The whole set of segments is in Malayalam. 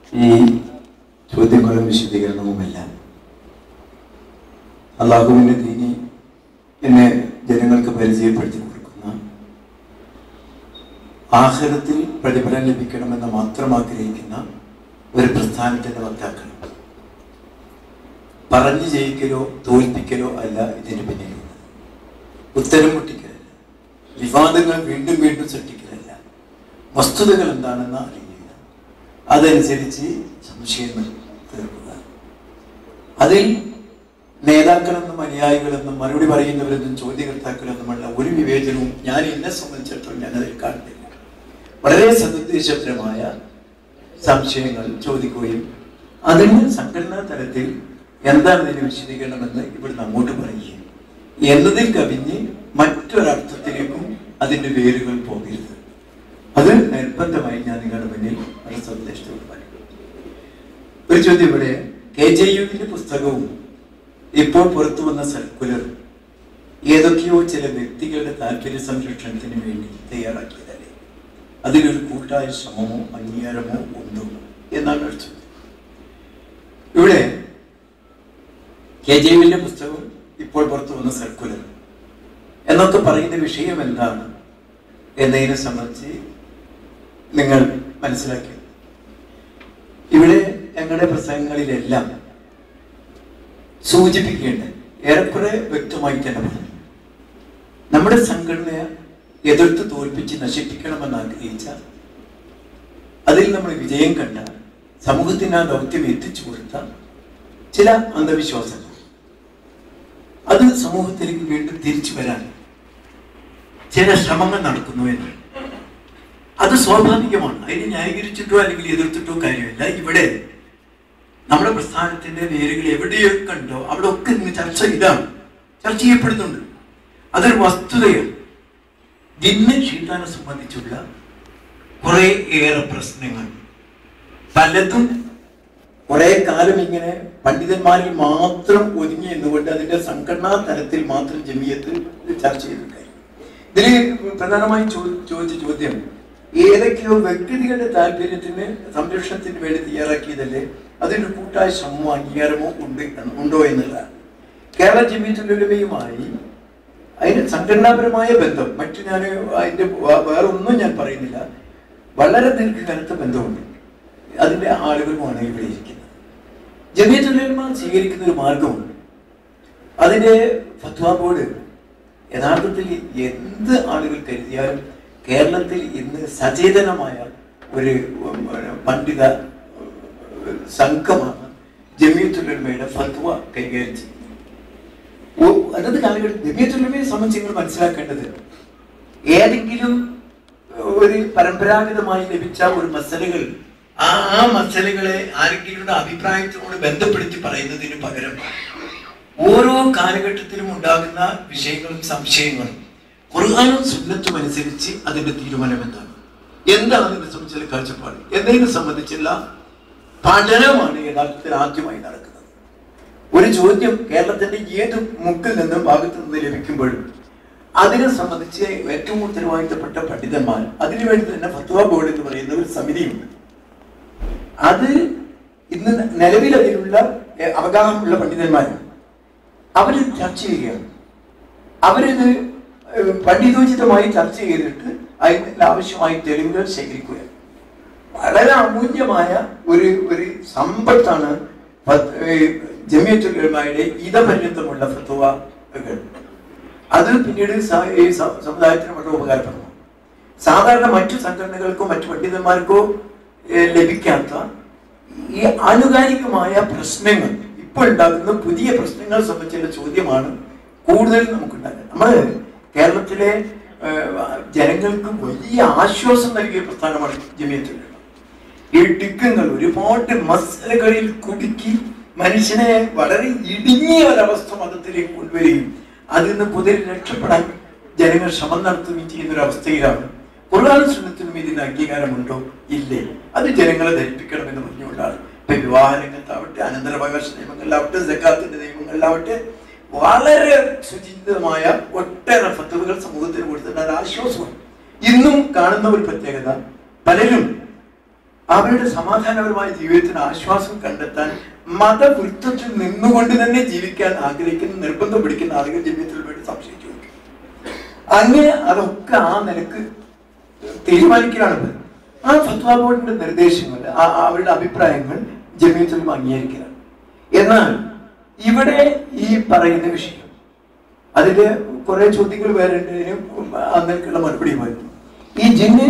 ഈ ചോദ്യങ്ങളും വിശദീകരണവുമെല്ലാം അള്ളാഹുവിൻ്റെ ദീനി എന്നെ ജനങ്ങൾക്ക് പരിചയപ്പെടുത്തി കൊടുക്കുന്ന ആഖിറത്തിൽ പ്രതിഫലം ലഭിക്കണമെന്ന് മാത്രം ആഗ്രഹിക്കുന്ന ഒരു പ്രസ്ഥാനത്തിൻ്റെ വക്താക്കൾ. പറഞ്ഞു ജയിക്കലോ തോൽപ്പിക്കലോ അല്ല ഇതിന് പിന്നിലുള്ളത്. ഉത്തരം മുട്ടിക്കലല്ല, വിവാദങ്ങൾ വീണ്ടും വീണ്ടും സൃഷ്ടിക്കലല്ല, വസ്തുതകൾ എന്താണെന്ന് അറിയുക, അതനുസരിച്ച് സംശയങ്ങൾ തീർക്കുക. അതിൽ നേതാക്കളെന്നും അനുയായികളെന്നും മറുപടി പറയുന്നവരെന്നും ചോദ്യകർത്താക്കളെന്നുമുള്ള ഒരു വിവേചനവും ഞാൻ എന്നെ സംബന്ധിച്ചിടത്തോളം ഞാനതിൽ കാണുന്നില്ല. വളരെ സതുദ്ദേശപരമായ സംശയങ്ങൾ ചോദിക്കുകയും അതിന് സംഘടനാ തലത്തിൽ എന്താണ് ഇതിന് വിശദീകരണമെന്ന് ഇവിടുന്ന് അങ്ങോട്ട് പറയുകയും എന്നതിൽ കവിഞ്ഞ് മറ്റൊരർത്ഥത്തിലേക്കും അതിൻ്റെ വേരുകൾ പോകരുത്. അത് നിർബന്ധമായി ഞാൻ നിങ്ങളുടെ മുന്നിൽ വളരെ സന്ദേശത്തോട് പറയും. ഒരു ചോദ്യം ഇവിടെ, KJUവിൻ്റെ പുസ്തകവും ഇപ്പോൾ പുറത്തു വന്ന സർക്കുലർ ഏതൊക്കെയോ ചില വ്യക്തികളുടെ താല്പര്യ സംരക്ഷണത്തിന് വേണ്ടി തയ്യാറാക്കിയതല്ലേ? അതിലൊരു കൂട്ടായ ശ്രമമോ അംഗീകാരമോ ഉണ്ടോ എന്നാണ് ചോദ്യം. ഇവിടെ KJUവിൻ്റെ പുസ്തകം ഇപ്പോൾ പുറത്തു വന്ന സർക്കുലർ എന്നൊക്കെ പറയുന്ന വിഷയം എന്താണ് എന്നതിനെ സംബന്ധിച്ച് നിങ്ങൾ മനസ്സിലാക്കി. ഇവിടെ ഞങ്ങളുടെ പ്രസംഗങ്ങളിലെല്ലാം സൂചിപ്പിക്കേണ്ട ഏറെക്കുറെ വ്യക്തമായി തന്നെ പറഞ്ഞു. നമ്മുടെ സംഘടനയെ എതിർത്ത് തോൽപ്പിച്ച് നശിപ്പിക്കണമെന്ന് ആഗ്രഹിച്ച, അതിൽ നമ്മൾ വിജയം കണ്ട, സമൂഹത്തിന് ആ ദൗത്യം എത്തിച്ചു കൊടുത്ത ചില അന്ധവിശ്വാസങ്ങൾ, അത് സമൂഹത്തിലേക്ക് വീണ്ടും തിരിച്ചു വരാൻ ചില ശ്രമങ്ങൾ നടക്കുന്നു എന്ന്. അത് സ്വാഭാവികമാണ്. അതിനെ ന്യായീകരിച്ചിട്ടോ അല്ലെങ്കിൽ എതിർത്തിട്ടോ കാര്യമില്ല. ഇവിടെ നമ്മുടെ പ്രസ്ഥാനത്തിന്റെ വേരുകൾ എവിടെയൊക്കെ ഉണ്ടോ അവിടെ ഒക്കെ ഇന്ന് ചർച്ച ചെയ്യപ്പെടുന്നുണ്ട്. അതൊരു വസ്തുതയാണ്. ജിന്ന് ഷീത്താനെ സംബന്ധിച്ചുള്ള കുറെ ഏറെ പ്രശ്നങ്ങൾ പലതും കുറെ കാലം ഇങ്ങനെ പണ്ഡിതന്മാരിൽ മാത്രം ഒതുങ്ങി എന്നുകൊണ്ട് അതിന്റെ സംഘടനാ തലത്തിൽ മാത്രം ജമിയത്ത് ചർച്ച ചെയ്തിട്ടുണ്ടായി. ഇതിൽ പ്രധാനമായും ചോദിച്ച ചോദ്യം, ഏതൊക്കെയോ വ്യക്തികളുടെ താല്പര്യത്തിന് സംരക്ഷണത്തിന് വേണ്ടി തയ്യാറാക്കിയതല്ലേ, അതിന് കൂട്ടായ ശ്രമമോ അംഗീകാരമോ ഉണ്ടോ എന്നുള്ളതാണ്. കേരള ജമിയത്തുൽ ഉലമയുമായി അതിന് സംഘടനാപരമായ ബന്ധം, മറ്റു ഞാൻ അതിൻ്റെ വേറെ ഒന്നും ഞാൻ പറയുന്നില്ല, വളരെ ദീർഘകാലത്തെ ബന്ധമുണ്ട്. അതിൻ്റെ ആളുകളുമാണ് ഇവിടെ ഇരിക്കുന്നത്. ജമിയത്തുൽ ഉലമ സ്വീകരിക്കുന്ന ഒരു മാർഗമുണ്ട്. അതിൻ്റെ ഫത്വ ബോർഡ് യഥാർത്ഥത്തിൽ എന്ത് ആളുകൾ കരുതിയാലും കേരളത്തിൽ ഇന്ന് സചേതനമായ ഒരു പണ്ഡിത സംഘമാണ് ജമിയത്തുൽ ഉലമയുടെ ഫത്വ കൈകാര്യം ചെയ്യുന്നത്. അതത് കാലഘട്ടത്തിൽ ജമിയത്തുൽ ഉലമയെ സംബന്ധിച്ച് നിങ്ങൾ മനസ്സിലാക്കേണ്ടത്, ഏതെങ്കിലും ഒരു പരമ്പരാഗതമായി ലഭിച്ച ഒരു മസലകൾ ആ മസലകളെ ആരെങ്കിലും അഭിപ്രായത്തിനോട് ബന്ധപ്പെടുത്തി പറയുന്നതിന് പകരം ഓരോ കാലഘട്ടത്തിലും ഉണ്ടാകുന്ന വിഷയങ്ങളും സംശയങ്ങളും ഖുർആനും സുന്നത്തും അനുസരിച്ച് അതിന്റെ തീരുമാനം എന്താണ് അതിനെ സംബന്ധിച്ചുള്ള കാഴ്ചപ്പാട് എന്നതിനെ സംബന്ധിച്ചുള്ള പഠനമാണ് യഥാർത്ഥത്തിൽ ആദ്യമായി നടക്കുന്നത്. ഒരു ചോദ്യം കേരളത്തിന്റെ ഏത് മുക്കിൽ നിന്നും ഭാഗത്തു നിന്ന് ലഭിക്കുമ്പോഴും അതിനെ സംബന്ധിച്ച് ഏറ്റവും ഉത്തരവാദിത്തപ്പെട്ട പണ്ഡിതന്മാർ, അതിനുവേണ്ടി തന്നെ ഫത്വ ബോർഡ് എന്ന് പറയുന്ന ഒരു സമിതിയുണ്ട്. അത് ഇന്ന് നിലവിൽ അതിലുള്ള അവഗാഹമുള്ള പണ്ഡിതന്മാരാണ്. അവര് ചർച്ച ചെയ്യുകയാണ്. അവരിത് പണ്ഡിതോചിതമായി ചർച്ച ചെയ്തിട്ട് അതിന് ആവശ്യമായ തെളിവുകൾ ശേഖരിക്കുകയാണ്. വളരെ അമൂല്യമായ ഒരു സമ്പത്താണ് ജമിയത്തുൽ ഉലമയുടെ ഇതപര്യന്തമുള്ള ഫത്വകൾ. അത് പിന്നീട് ഈ സമുദായത്തിന് വളരെ ഉപകാരപ്പെടുന്നു. സാധാരണ മറ്റു സംഘടനകൾക്കോ മറ്റു പണ്ഡിതന്മാർക്കോ ലഭിക്കാത്ത ഈ ആനുകാലികമായ പ്രശ്നങ്ങൾ, ഇപ്പോൾ ഉണ്ടാകുന്ന പുതിയ പ്രശ്നങ്ങളെ സംബന്ധിച്ചുള്ള ചോദ്യമാണ് കൂടുതൽ നമുക്കുണ്ടാകുന്നത്. നമ്മൾ കേരളത്തിലെ ജനങ്ങൾക്ക് വലിയ ആശ്വാസം നൽകിയ പ്രസ്ഥാനമാണ് ജമിയത്തുൽ ഉലമ. ഈ ഡിക്കങ്ങൾ ഒരുപാട് മസലകളിൽ കുടുക്കി മനുഷ്യനെ വളരെ ഇടുങ്ങിയ ഒരവസ്ഥ മതത്തിലേക്ക് കൊണ്ടുവരികയും അതിൽ നിന്ന് പുതിയ രക്ഷപ്പെടാൻ ജനങ്ങൾ ശ്രമം നടത്തുകയും ചെയ്യുന്ന ഒരു അവസ്ഥയിലാണ്. ഖുർആനും സുന്നത്തിനും ഇതിന് അംഗീകാരമുണ്ടോ? ഇല്ലേ. അത് ജനങ്ങളെ ധരിപ്പിക്കണമെന്ന് പറഞ്ഞുകൊണ്ടാണ് ഇപ്പൊ വിവാഹ രംഗത്താവട്ടെ, അനന്തരാവകാശ നിയമങ്ങളിലാവട്ടെ, സക്കാത്തിന്റെ നിയമങ്ങളിലാവട്ടെ വളരെ സുചിന്തിതമായ ഒട്ടേറെ ഫത്വകൾ സമൂഹത്തിന് കൊടുത്തിട്ട് അത് ആശ്വാസമാണ്. ഇന്നും കാണുന്ന ഒരു പ്രത്യേകത, പലരും അവരുടെ സമാധാനപരമായ ജീവിതത്തിന് ആശ്വാസം കണ്ടെത്താൻ മതവൃത്തത്തിൽ നിന്നുകൊണ്ട് തന്നെ ജീവിക്കാൻ ആഗ്രഹിക്കുന്ന, നിർബന്ധം പിടിക്കുന്ന ആളുകൾ ജമിയത്തുൽ ഉലമയോട് സംശയിച്ചു. അങ്ങനെ അതൊക്കെ ആ നിലക്ക് തീരുമാനിക്കലാണ്. ആ ഫത്വ ബോർഡിന്റെ നിർദ്ദേശങ്ങൾ, അവരുടെ അഭിപ്രായങ്ങൾ ജമിയത്തുൽ ഉലമ അംഗീകരിക്കലാണ്. എന്നാൽ ഇവിടെ ഈ പറയുന്ന വിഷയം, അതില് കുറെ ചോദ്യങ്ങൾ വേറെ അന്നേക്കുള്ള മറുപടി വരുന്നു. ഈ ജിന്ന്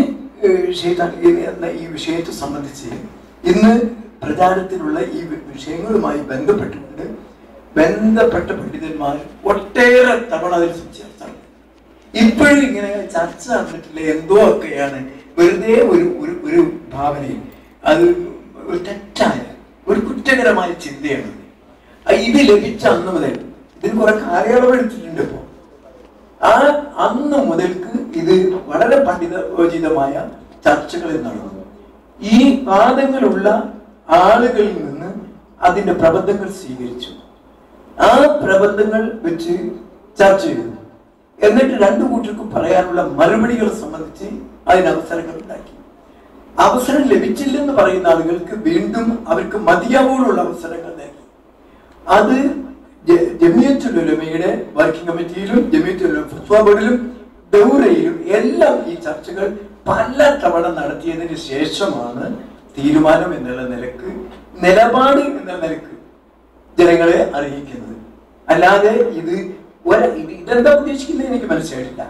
എന്ന ഈ വിഷയത്തെ സംബന്ധിച്ച് ഇന്ന് പ്രചാരത്തിലുള്ള ഈ വിഷയങ്ങളുമായി ബന്ധപ്പെട്ടുകൊണ്ട് ബന്ധപ്പെട്ട പണ്ഡിതന്മാർ ഒട്ടേറെ തവണ അതിൽ സംസാരിച്ചാണ്. ഇപ്പോഴും ഇങ്ങനെ ചർച്ച നടന്നിട്ടില്ല. എന്തോ ഒക്കെയാണ് വെറുതെ ഒരു ഭാവനയും, അത് ഒരു തെറ്റായ ഒരു കുറ്റകരമായ ചിന്തയാണ്. ഇത് ലഭിച്ച അന്ന് മുതൽ ഇതിന് കുറെ കാലയളവ് എടുത്തിട്ടുണ്ട്. ഇപ്പോ ആ അന്ന് മുതൽക്ക് ഇത് വളരെ പണ്ഡിതോചിതമായ ചർച്ചകളിൽ നടന്നു. ഈ വാദങ്ങളുള്ള ആളുകളിൽ നിന്ന് അതിന്റെ പ്രബന്ധങ്ങൾ സ്വീകരിച്ചു. ആ പ്രബന്ധങ്ങൾ വെച്ച് ചർച്ച ചെയ്തു. എന്നിട്ട് രണ്ടു കൂട്ടർക്കും പറയാനുള്ള മറുപടികളെ സംബന്ധിച്ച് അതിന് അവസരങ്ങൾ ഉണ്ടാക്കി. അവസരം ലഭിച്ചില്ലെന്ന് പറയുന്ന ആളുകൾക്ക് വീണ്ടും അവർക്ക് മതിയാവുള്ള അവസരങ്ങൾ നൽകി. അത് ജമിയത്തുൽ ഉലമയുടെ വർക്കിംഗ് കമ്മിറ്റിയിലും ജമിയത്തുൽ ഉലമ ഫത്വ ബോർഡിലും ദൗറയിലും എല്ലാം ഈ ചർച്ചകൾ പല തവണ നടത്തിയതിന് ശേഷമാണ് തീരുമാനം എന്നുള്ള നിലക്ക്, നിലപാട് എന്ന നിലക്ക് ജനങ്ങളെ അറിയിക്കുന്നത്. അല്ലാതെ ഇതെന്താ ഉദ്ദേശിക്കുന്നത് എനിക്ക് മനസ്സിലായിട്ടില്ല.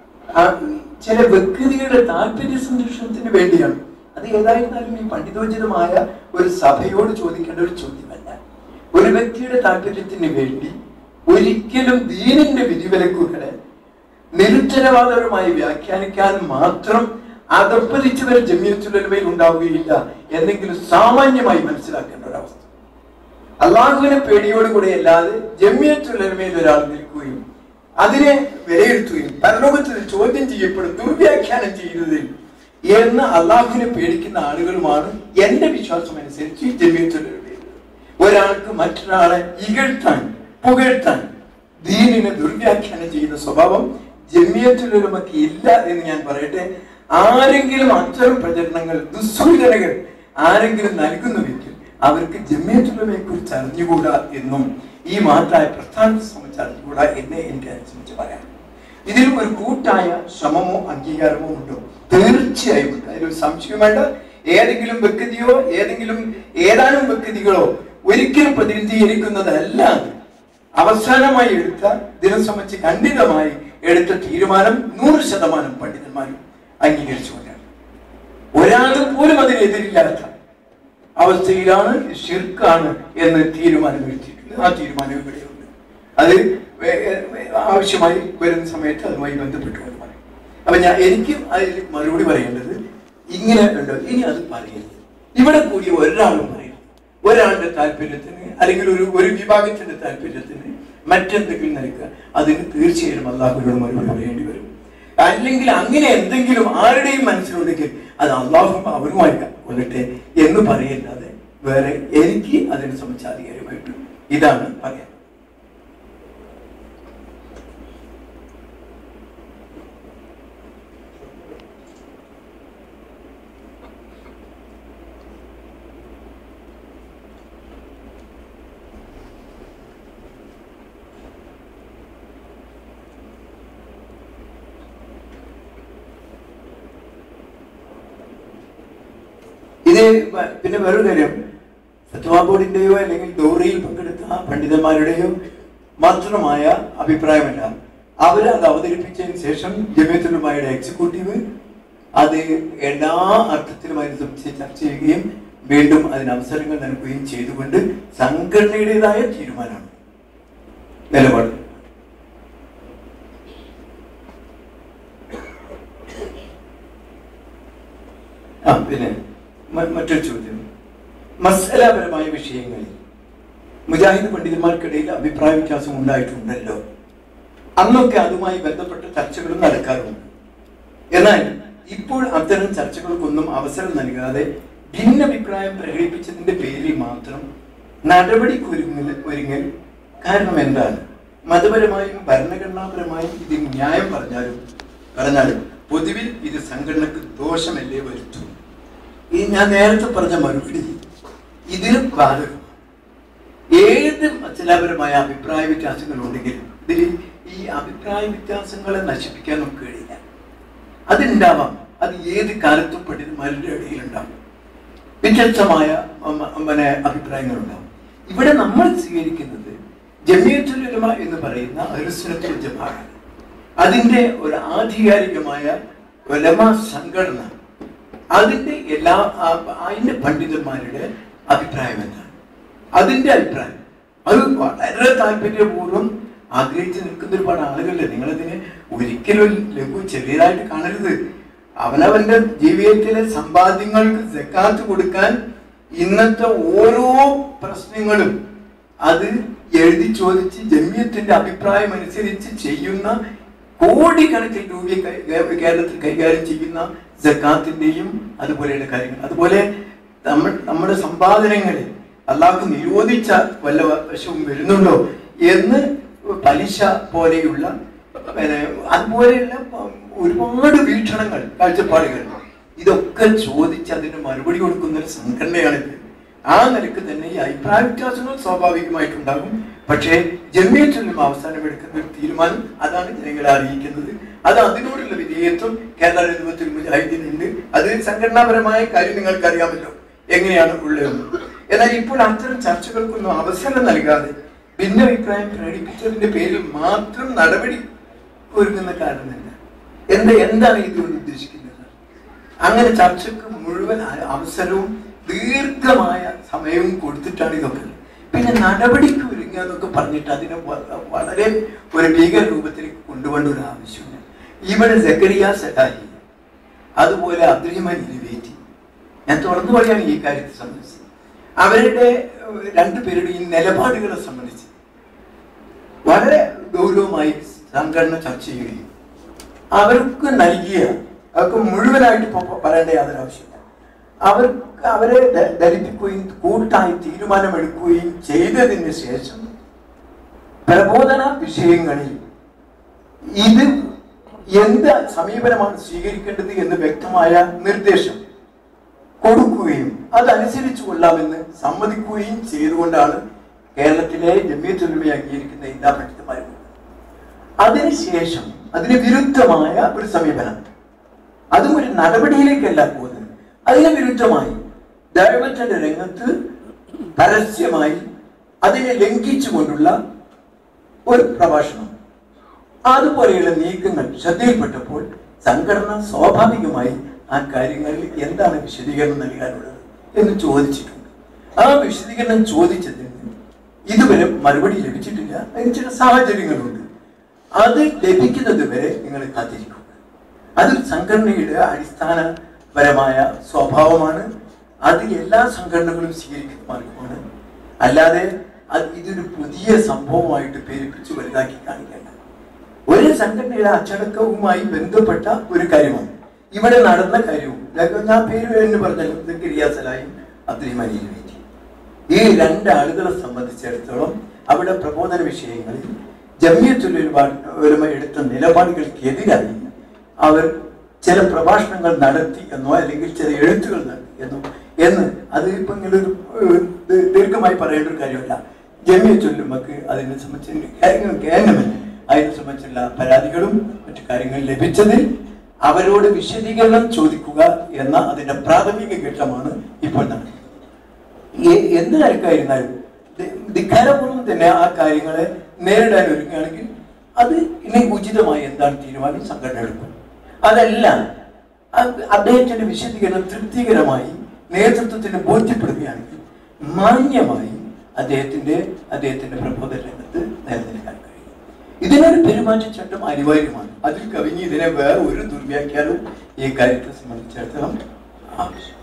ചില വ്യക്തികളുടെ താല്പര്യ സംരക്ഷണത്തിന് വേണ്ടിയാണ്. അത് ഏതായിരുന്നാലും ഈ പണ്ഡിതോചിതമായ ഒരു സഭയോട് ചോദിക്കേണ്ട ഒരു ചോദ്യമല്ല. ഒരു വ്യക്തിയുടെ താല്പര്യത്തിന് വേണ്ടി ഒരിക്കലും ദീനിന്റെ വിധിവിലക്കുകളെ നിരുത്തരവാദപരമായി വ്യാഖ്യാനിക്കാൻ മാത്രം അതപ്പതിച്ചവർ ജമിയത്തുൽ ഉലമയിൽ ഉണ്ടാവുകയില്ല എന്നെങ്കിലും സാമാന്യമായി മനസ്സിലാക്കേണ്ട ഒരവസ്ഥ. അള്ളാഹുവിനെ പേടിയോടുകൂടെ അല്ലാതെ ജമിയത്തുൽ ഉലമയിൽ ഒരാൾ നിൽക്കുകയും അതിനെ വിലയിരുത്തുകയും പരലോകത്തിൽ ചോദ്യം ചെയ്യപ്പെടും, ദുർവ്യാഖ്യാനം ചെയ്യുന്നതിൽ എന്ന് അള്ളാഹുവിനെ പേടിക്കുന്ന ആളുകളുമാണ് എന്റെ വിശ്വാസം അനുസരിച്ച് ജമിയത്തുൽ ഉലമയിൽ. ഒരാൾക്ക് മറ്റൊരാളെ ഇകഴ്ത്താൻ, പുകഴ്ത്താൻ, ദീനിനെ ദുർവ്യാഖ്യാനം ചെയ്യുന്ന സ്വഭാവം ജമിയത്തുൽ ഉലമയ്ക്ക് ഇല്ല എന്ന് ഞാൻ പറയട്ടെ. ആരെങ്കിലും അത്തരം പ്രചരണങ്ങൾ, ദുസ്സൂചനകൾ ആരെങ്കിലും നൽകുന്നുവെങ്കിൽ അവർക്ക് ജമിയത്തുൽ ഉലമയെ കുറിച്ച് അറിഞ്ഞുകൂടാ എന്നും ഈ മഹത്തായ പ്രസ്ഥാനത്തെ സംബന്ധിച്ച് അറിഞ്ഞുകൂടാ എന്ന് എനിക്ക് അനുസരിച്ച് പറയാം. ഇതിൽ ഒരു കൂട്ടായ ശ്രമമോ അംഗീകാരമോ ഉണ്ടോ? തീർച്ചയായും ഉണ്ട്. അതിലൊരു സംശയം വേണ്ട. ഏതെങ്കിലും വ്യക്തിയോ ഏതാനും വ്യക്തികളോ ഒരിക്കലും പ്രതിനിധീകരിക്കുന്നതല്ല. അവസാനമായി എടുത്ത ഇതിനെ സംബന്ധിച്ച് ഖണ്ഡിതമായി എടുത്ത തീരുമാനം 100% പണ്ഡിതന്മാരും അംഗീകരിച്ചുകൊണ്ടാണ്. ഒരാളും പോലും അതിനെതിരില്ലാത്ത അവസ്ഥയിലാണ് ഷിർക്കാണ് എന്ന് തീരുമാനം എടുത്തിട്ടുണ്ട്. ആ തീരുമാനം ഇവിടെയുണ്ട്. അത് ആവശ്യമായി വരുന്ന സമയത്ത് അതുമായി ബന്ധപ്പെട്ടുകൊണ്ട് പറയും. അപ്പൊ എനിക്ക് അതിൽ മറുപടി പറയേണ്ടത് ഇങ്ങനെ ഉണ്ടോ, ഇനി അത് പറയരുത്. ഇവിടെ കൂടി ഒരാളും പറയും. ഒരാളുടെ താല്പര്യത്തിന് അല്ലെങ്കിൽ ഒരു വിഭാഗത്തിന്റെ താല്പര്യത്തിന് മറ്റെന്തെങ്കിലും നൽകുക, അതിന് തീർച്ചയായും അള്ളാഹുവിനോട് മറുപടി പറയേണ്ടി വരും. അല്ലെങ്കിൽ അങ്ങനെ എന്തെങ്കിലും ആരുടെയും മനസ്സിലുണ്ടെങ്കിൽ അത് അള്ളാഹും അവനുമായി കൊല്ലട്ടെ എന്ന് പറയല്ലാതെ വേറെ എനിക്ക് അതിനെ സംബന്ധിച്ച് ആധികാരികമായിട്ട് ഇതാണ് പറയാൻ. ഇത് പിന്നെ വേറൊരു കാര്യം, ഫത്വ ബോർഡിന്റെയോ അല്ലെങ്കിൽ ദൗറയിൽ പങ്കെടുത്ത പണ്ഡിതന്മാരുടെയോ മാത്രമായ അഭിപ്രായമല്ല. അവരത് അവതരിപ്പിച്ചതിന് ശേഷം ജമിയത്തുൽ ഉലമയുടെ എക്സിക്യൂട്ടീവ് അത് എല്ലാ അർത്ഥത്തിലും അതിനെ സംബന്ധിച്ച് ചർച്ച ചെയ്യുകയും വീണ്ടും അതിന് അവസരങ്ങൾ നൽകുകയും ചെയ്തുകൊണ്ട് സംഘടനയുടേതായ തീരുമാനമാണ്, നിലപാട്. പിന്നെ മറ്റൊരു ചോദ്യം, മസ്അലപരമായ വിഷയങ്ങളിൽ മുജാഹിദ് പണ്ഡിതന്മാർക്കിടയിൽ അഭിപ്രായ വ്യത്യാസം ഉണ്ടായിട്ടുണ്ടല്ലോ. അന്നൊക്കെ അതുമായി ബന്ധപ്പെട്ട ചർച്ചകളും നടക്കാറുണ്ട്. എന്നാൽ ഇപ്പോൾ അത്തരം ചർച്ചകൾക്കൊന്നും അവസരം നൽകാതെ ഭിന്നഭിപ്രായം പ്രകടിപ്പിച്ചതിന്റെ പേരിൽ മാത്രം നടപടിക്ക് ഒരുങ്ങൽ കാരണം എന്താണ്? മതപരമായും ഭരണഘടനാപരമായും ഇതിന് ന്യായം പറഞ്ഞാലും പൊതുവിൽ ഇത് സംഘടനക്ക് ദോഷമല്ലേ വരുത്തൂ ഈ ഞാൻ നേരത്തെ പറഞ്ഞ മറുപടി ഇതിനും ബാധകം. ഏത് മത്സരാപരമായ അഭിപ്രായ വ്യത്യാസങ്ങൾ ഉണ്ടെങ്കിലും ഇതിൽ ഈ അഭിപ്രായ വ്യത്യാസങ്ങളെ നശിപ്പിക്കാൻ നമുക്ക് കഴിയില്ല. അതുണ്ടാവാം, അത് ഏത് കാലത്തും പണ്ഡിതന്മാരുടെ ഇടയിലുണ്ടാവും. വ്യത്യസ്തമായ അഭിപ്രായങ്ങളുണ്ടാവും. ഇവിടെ നമ്മൾ സ്വീകരിക്കുന്നത് ജമിയത്തുൽ ഉലമ എന്ന് പറയുന്ന അഹ്ലുസുന്നത്തുൽ ജമാഅ, അതിൻ്റെ ഒരു ആധികാരികമായ ഉലമ സംഘടന, അതിൻ്റെ അതിൻ്റെ പണ്ഡിതന്മാരുടെ അഭിപ്രായം എന്താണ്, അതിൻ്റെ അഭിപ്രായം അത് വളരെ താല്പര്യപൂർവ്വം ആഗ്രഹിച്ച് നിൽക്കുന്ന ഒരുപാട് ആളുകളുണ്ട്. നിങ്ങളതിനെ ഒരിക്കലും ലഘു ചെറിയതായിട്ട് കാണരുത്. അവനവന്റെ ജീവിതത്തിലെ സമ്പാദ്യങ്ങൾക്ക് സക്കാത്ത് കൊടുക്കാൻ ഇന്നത്തെ ഓരോ പ്രശ്നങ്ങളും അത് എഴുതി ചോദിച്ച് ജമിയത്തിന്റെ അഭിപ്രായം അനുസരിച്ച് ചെയ്യുന്ന കോടിക്കണക്കിന് രൂപ കേരളത്തിൽ കൈകാര്യം ചെയ്യുന്ന സക്കാത്തിന്റെയും അതുപോലെയുള്ള കാര്യങ്ങൾ, അതുപോലെ നമ്മുടെ സമ്പാദനങ്ങളിൽ അള്ളാഹു നിരോധിച്ച വല്ല വശവും വരുന്നുണ്ടോ എന്ന് പലിശ പോലെയുള്ള അതുപോലെയുള്ള ഒരുപാട് വീക്ഷണങ്ങൾ, കാഴ്ചപ്പാടുകൾ, ഇതൊക്കെ ചോദിച്ച് അതിന് മറുപടി കൊടുക്കുന്ന ഒരു സംഘടനയാണിത്. ആ നിലക്ക് തന്നെ ഈ അഭിപ്രായ വ്യത്യാസങ്ങൾ സ്വാഭാവികമായിട്ടുണ്ടാകും. പക്ഷേ ജമിയത്തുൽ ഉലമ അവസാനം എടുക്കുന്ന ഒരു തീരുമാനം അതാണ് ജനങ്ങളെ അറിയിക്കുന്നത്. അത് അതിനോടുള്ള വിധേയത്വം കേരള നേതൃത്വത്തിൽ മുജാഹിദീനുണ്ട്. അത് സംഘടനാപരമായ കാര്യം നിങ്ങൾക്ക് അറിയാമല്ലോ എങ്ങനെയാണ് ഉള്ളതെന്ന്. എന്നാൽ ഇപ്പോൾ അത്തരം ചർച്ചകൾക്കൊന്നും അവസരം നൽകാതെ ഭിന്നഭിപ്രായം പ്രകടിപ്പിച്ചതിന്റെ പേരിൽ മാത്രം നടപടി ഒരുങ്ങുന്ന കാരണം എന്താണ് ഇതുകൊണ്ട് ഉദ്ദേശിക്കുന്നത്? അങ്ങനെ ചർച്ചക്ക് മുഴുവൻ അവസരവും ദീർഘമായ സമയവും കൊടുത്തിട്ടാണ് ഇതൊക്കെ. പിന്നെ നടപടിക്ക് ഒരുങ്ങുക എന്നൊക്കെ പറഞ്ഞിട്ട് അതിനെ വളരെ ഒരു ഭീകര രൂപത്തിലേക്ക് കൊണ്ടുപോകേണ്ട ഒരു ആവശ്യമില്ല. ഇവിടെ സക്കരിയ സലാഹി, അതുപോലെ അബ്ദുറഹ്മാൻ ഇലിവേറ്റി, ഞാൻ തുറന്നു പറയുകയാണ് ഈ കാര്യത്തെ സംബന്ധിച്ച്. അവരുടെ രണ്ടുപേരുടെയും നിലപാടുകളെ സംബന്ധിച്ച് വളരെ ഗൗരവമായി സംഘടന ചർച്ച ചെയ്യുകയും അവർക്ക് മുഴുവനായിട്ട് പറയേണ്ട യാതൊരു ആവശ്യമില്ല. അവരെ ധരിപ്പിക്കുകയും കൂട്ടായി തീരുമാനമെടുക്കുകയും ചെയ്തതിന് ശേഷം പ്രബോധന വിഷയങ്ങളിൽ ഇത് എന്ത് സമീപനമാണ് സ്വീകരിക്കേണ്ടത് എന്ന് വ്യക്തമായ നിർദ്ദേശം കൊടുക്കുകയും അതനുസരിച്ചു കൊള്ളാമെന്ന് സമ്മതിക്കുകയും ചെയ്തുകൊണ്ടാണ് കേരളത്തിലെ ജമിയത്തുൽ ഉലമ അംഗീകരിക്കുന്ന എല്ലാ പണ്ഡിതന്മാരും. അതിനുശേഷം അതിന് വിരുദ്ധമായ ഒരു സമീപനം, അതും ഒരു നടപടിയിലേക്കല്ല പോകുന്നത്, അതിന് വിരുദ്ധമായി ദഅവത്തിന്റെ രംഗത്ത് പരസ്യമായി അതിനെ ലംഘിച്ചുകൊണ്ടുള്ള ഒരു പ്രഭാഷണം, അതുപോലെയുള്ള നീക്കങ്ങൾ ശ്രദ്ധയിൽപ്പെട്ടപ്പോൾ സംഘടന സ്വാഭാവികമായി ആ കാര്യങ്ങളിൽ എന്താണ് വിശദീകരണം നൽകാനുള്ളത് എന്ന് ചോദിച്ചിട്ടുണ്ട്. ആ വിശദീകരണം ചോദിച്ചതിന് ഇതുവരെ മറുപടി ലഭിച്ചിട്ടില്ല. അതിന് ചില സാഹചര്യങ്ങളുണ്ട്. അത് ലഭിക്കുന്നത് വരെ നിങ്ങൾ കാത്തിരിക്കുക. അത് സംഘടനയുടെ അടിസ്ഥാനപരമായ സ്വഭാവമാണ്. അത് എല്ലാ സംഘടനകളും സ്വീകരിക്കുന്ന മാർഗമാണ്. അല്ലാതെ ഇതൊരു പുതിയ സംഭവമായിട്ട് പെരുപ്പിച്ച് വലുതാക്കി കാണിക്കേണ്ട. ഒരു സംഘടനയുടെ അച്ചടക്കവുമായി ബന്ധപ്പെട്ട ഒരു കാര്യമാണ് ഇവിടെ നടന്ന കാര്യവും. ഞാൻ പേര് എന്ന് പറഞ്ഞാലും സക്കരിയ സലാഹിയും അബ്ദുറഹ്മാൻ ഇലിവേറ്റി, ഈ രണ്ടാളുകളെ സംബന്ധിച്ചിടത്തോളം അവിടെ പ്രബോധന വിഷയങ്ങളിൽ ജമിയത്തുൽ ഉലമ എടുത്ത നിലപാടുകൾക്കെതിരായി അവർ ചില പ്രഭാഷണങ്ങൾ നടത്തി എന്നോ അല്ലെങ്കിൽ ചില എഴുത്തുകൾ നടത്തി എന്ന് അത് ഇപ്പം ഇങ്ങനൊരു ദീർഘമായി പറയേണ്ട ഒരു കാര്യമല്ല. ജമിയത്തുൽ ഉലമക്ക് അതിനെ സംബന്ധിച്ച് അതിനെ സംബന്ധിച്ചുള്ള പരാതികളും മറ്റു കാര്യങ്ങളും ലഭിച്ചതിൽ അവരോട് വിശദീകരണം ചോദിക്കുക എന്ന അതിന്റെ പ്രാഥമിക ഘട്ടമാണ് ഇപ്പോൾ നടക്കുന്നത്. എന്ത് കാര്യമായിരുന്നാലും ധിക്കാരപൂർവ്വം തന്നെ ആ കാര്യങ്ങളെ നേരിടാൻ ഒരുങ്ങുകയാണെങ്കിൽ അത് ഇനി ഉചിതമായി എന്താണ് തീരുമാനം സംഘടന എടുക്കും. അതല്ല അദ്ദേഹത്തിന്റെ വിശദീകരണം തൃപ്തികരമായി നേതൃത്വത്തിന് ബോധ്യപ്പെടുകയാണെങ്കിൽ മാന്യമായി അദ്ദേഹത്തിന്റെ പ്രബോധന രംഗത്ത് നിലനിൽക്കാൻ കഴിയും. ഇതിനൊരു പെരുമാറ്റച്ചട്ടം അനിവാര്യമാണ്. അതിൽ കവിഞ്ഞ് ഇതിനെ വേറെ ഒരു ദുർവ്യാഖ്യാനവും ഈ കാര്യത്തെ സംബന്ധിച്ചിടത്തോളം ആവശ്യം.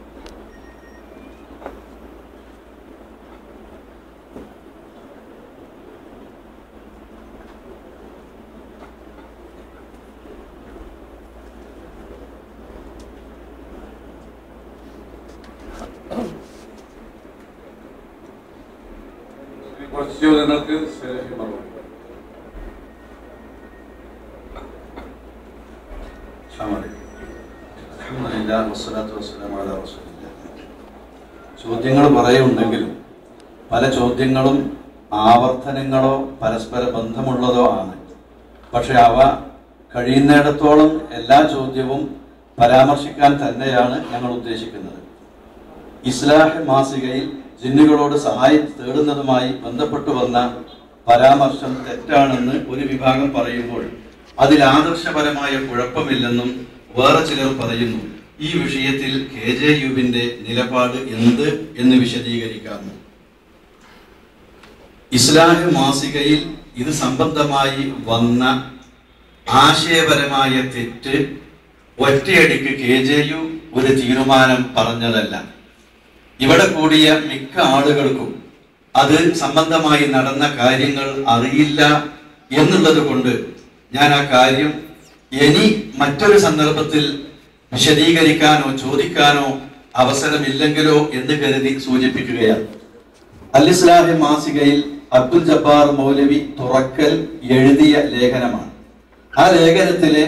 കുറച്ച് ചോദ്യങ്ങൾക്ക് الحمد لله അൽഹംദുലില്ലാഹ് വസ്സലാത്തു വസ്സലാമു അലാ റസൂലില്ലാഹ്. ചോദ്യങ്ങൾ പറയുന്നുണ്ടെങ്കിലും പല ചോദ്യങ്ങളും ആവർത്തനങ്ങളോ പരസ്പര ബന്ധമുള്ളതോ ആണ്. പക്ഷെ അവ കഴിയുന്നിടത്തോളം എല്ലാ ചോദ്യവും പരാമർശിക്കാൻ തന്നെയാണ് ഞങ്ങൾ ഉദ്ദേശിക്കുന്നത്. ഇസ്ലാഹ് മാസികയിൽ ജിന്നുകളോട് സഹായം തേടുന്നതുമായി ബന്ധപ്പെട്ടു വന്ന പരാമർശം തെറ്റാണെന്ന് ഒരു വിഭാഗം പറയുമ്പോൾ അതിൽ ആദർശപരമായ കുഴപ്പമില്ലെന്നും വേറെ ചിലർ പറയുന്നു. ഈ വിഷയത്തിൽ KJUവിന്റെ നിലപാട് എന്ത് എന്ന് വിശദീകരിക്കാമോ? ഇസ്ലാഹ് മാസികയിൽ ഇത് സംബന്ധമായി വന്ന ആശയപരമായ തെറ്റ് ഒറ്റയടിക്ക് KJU ഒരു തീരുമാനം പറഞ്ഞതല്ല. ഇവിടെ കൂടിയ മിക്ക ആളുകൾക്കും അത് സംബന്ധമായി നടന്ന കാര്യങ്ങൾ അറിയില്ല എന്നുള്ളത് കൊണ്ട് ഞാൻ ആ കാര്യം ഇനി മറ്റൊരു സന്ദർഭത്തിൽ വിശദീകരിക്കാനോ ചോദിക്കാനോ അവസരമില്ലെങ്കിലോ എന്ന് കരുതി സൂചിപ്പിക്കുകയാണ്. അൽ ഇസ്ലാഹ് മാസികയിൽ അബ്ദുൽ ജബ്ബാർ മൗലവി തുറക്കൽ എഴുതിയ ലേഖനമാണ്. ആ ലേഖനത്തിലെ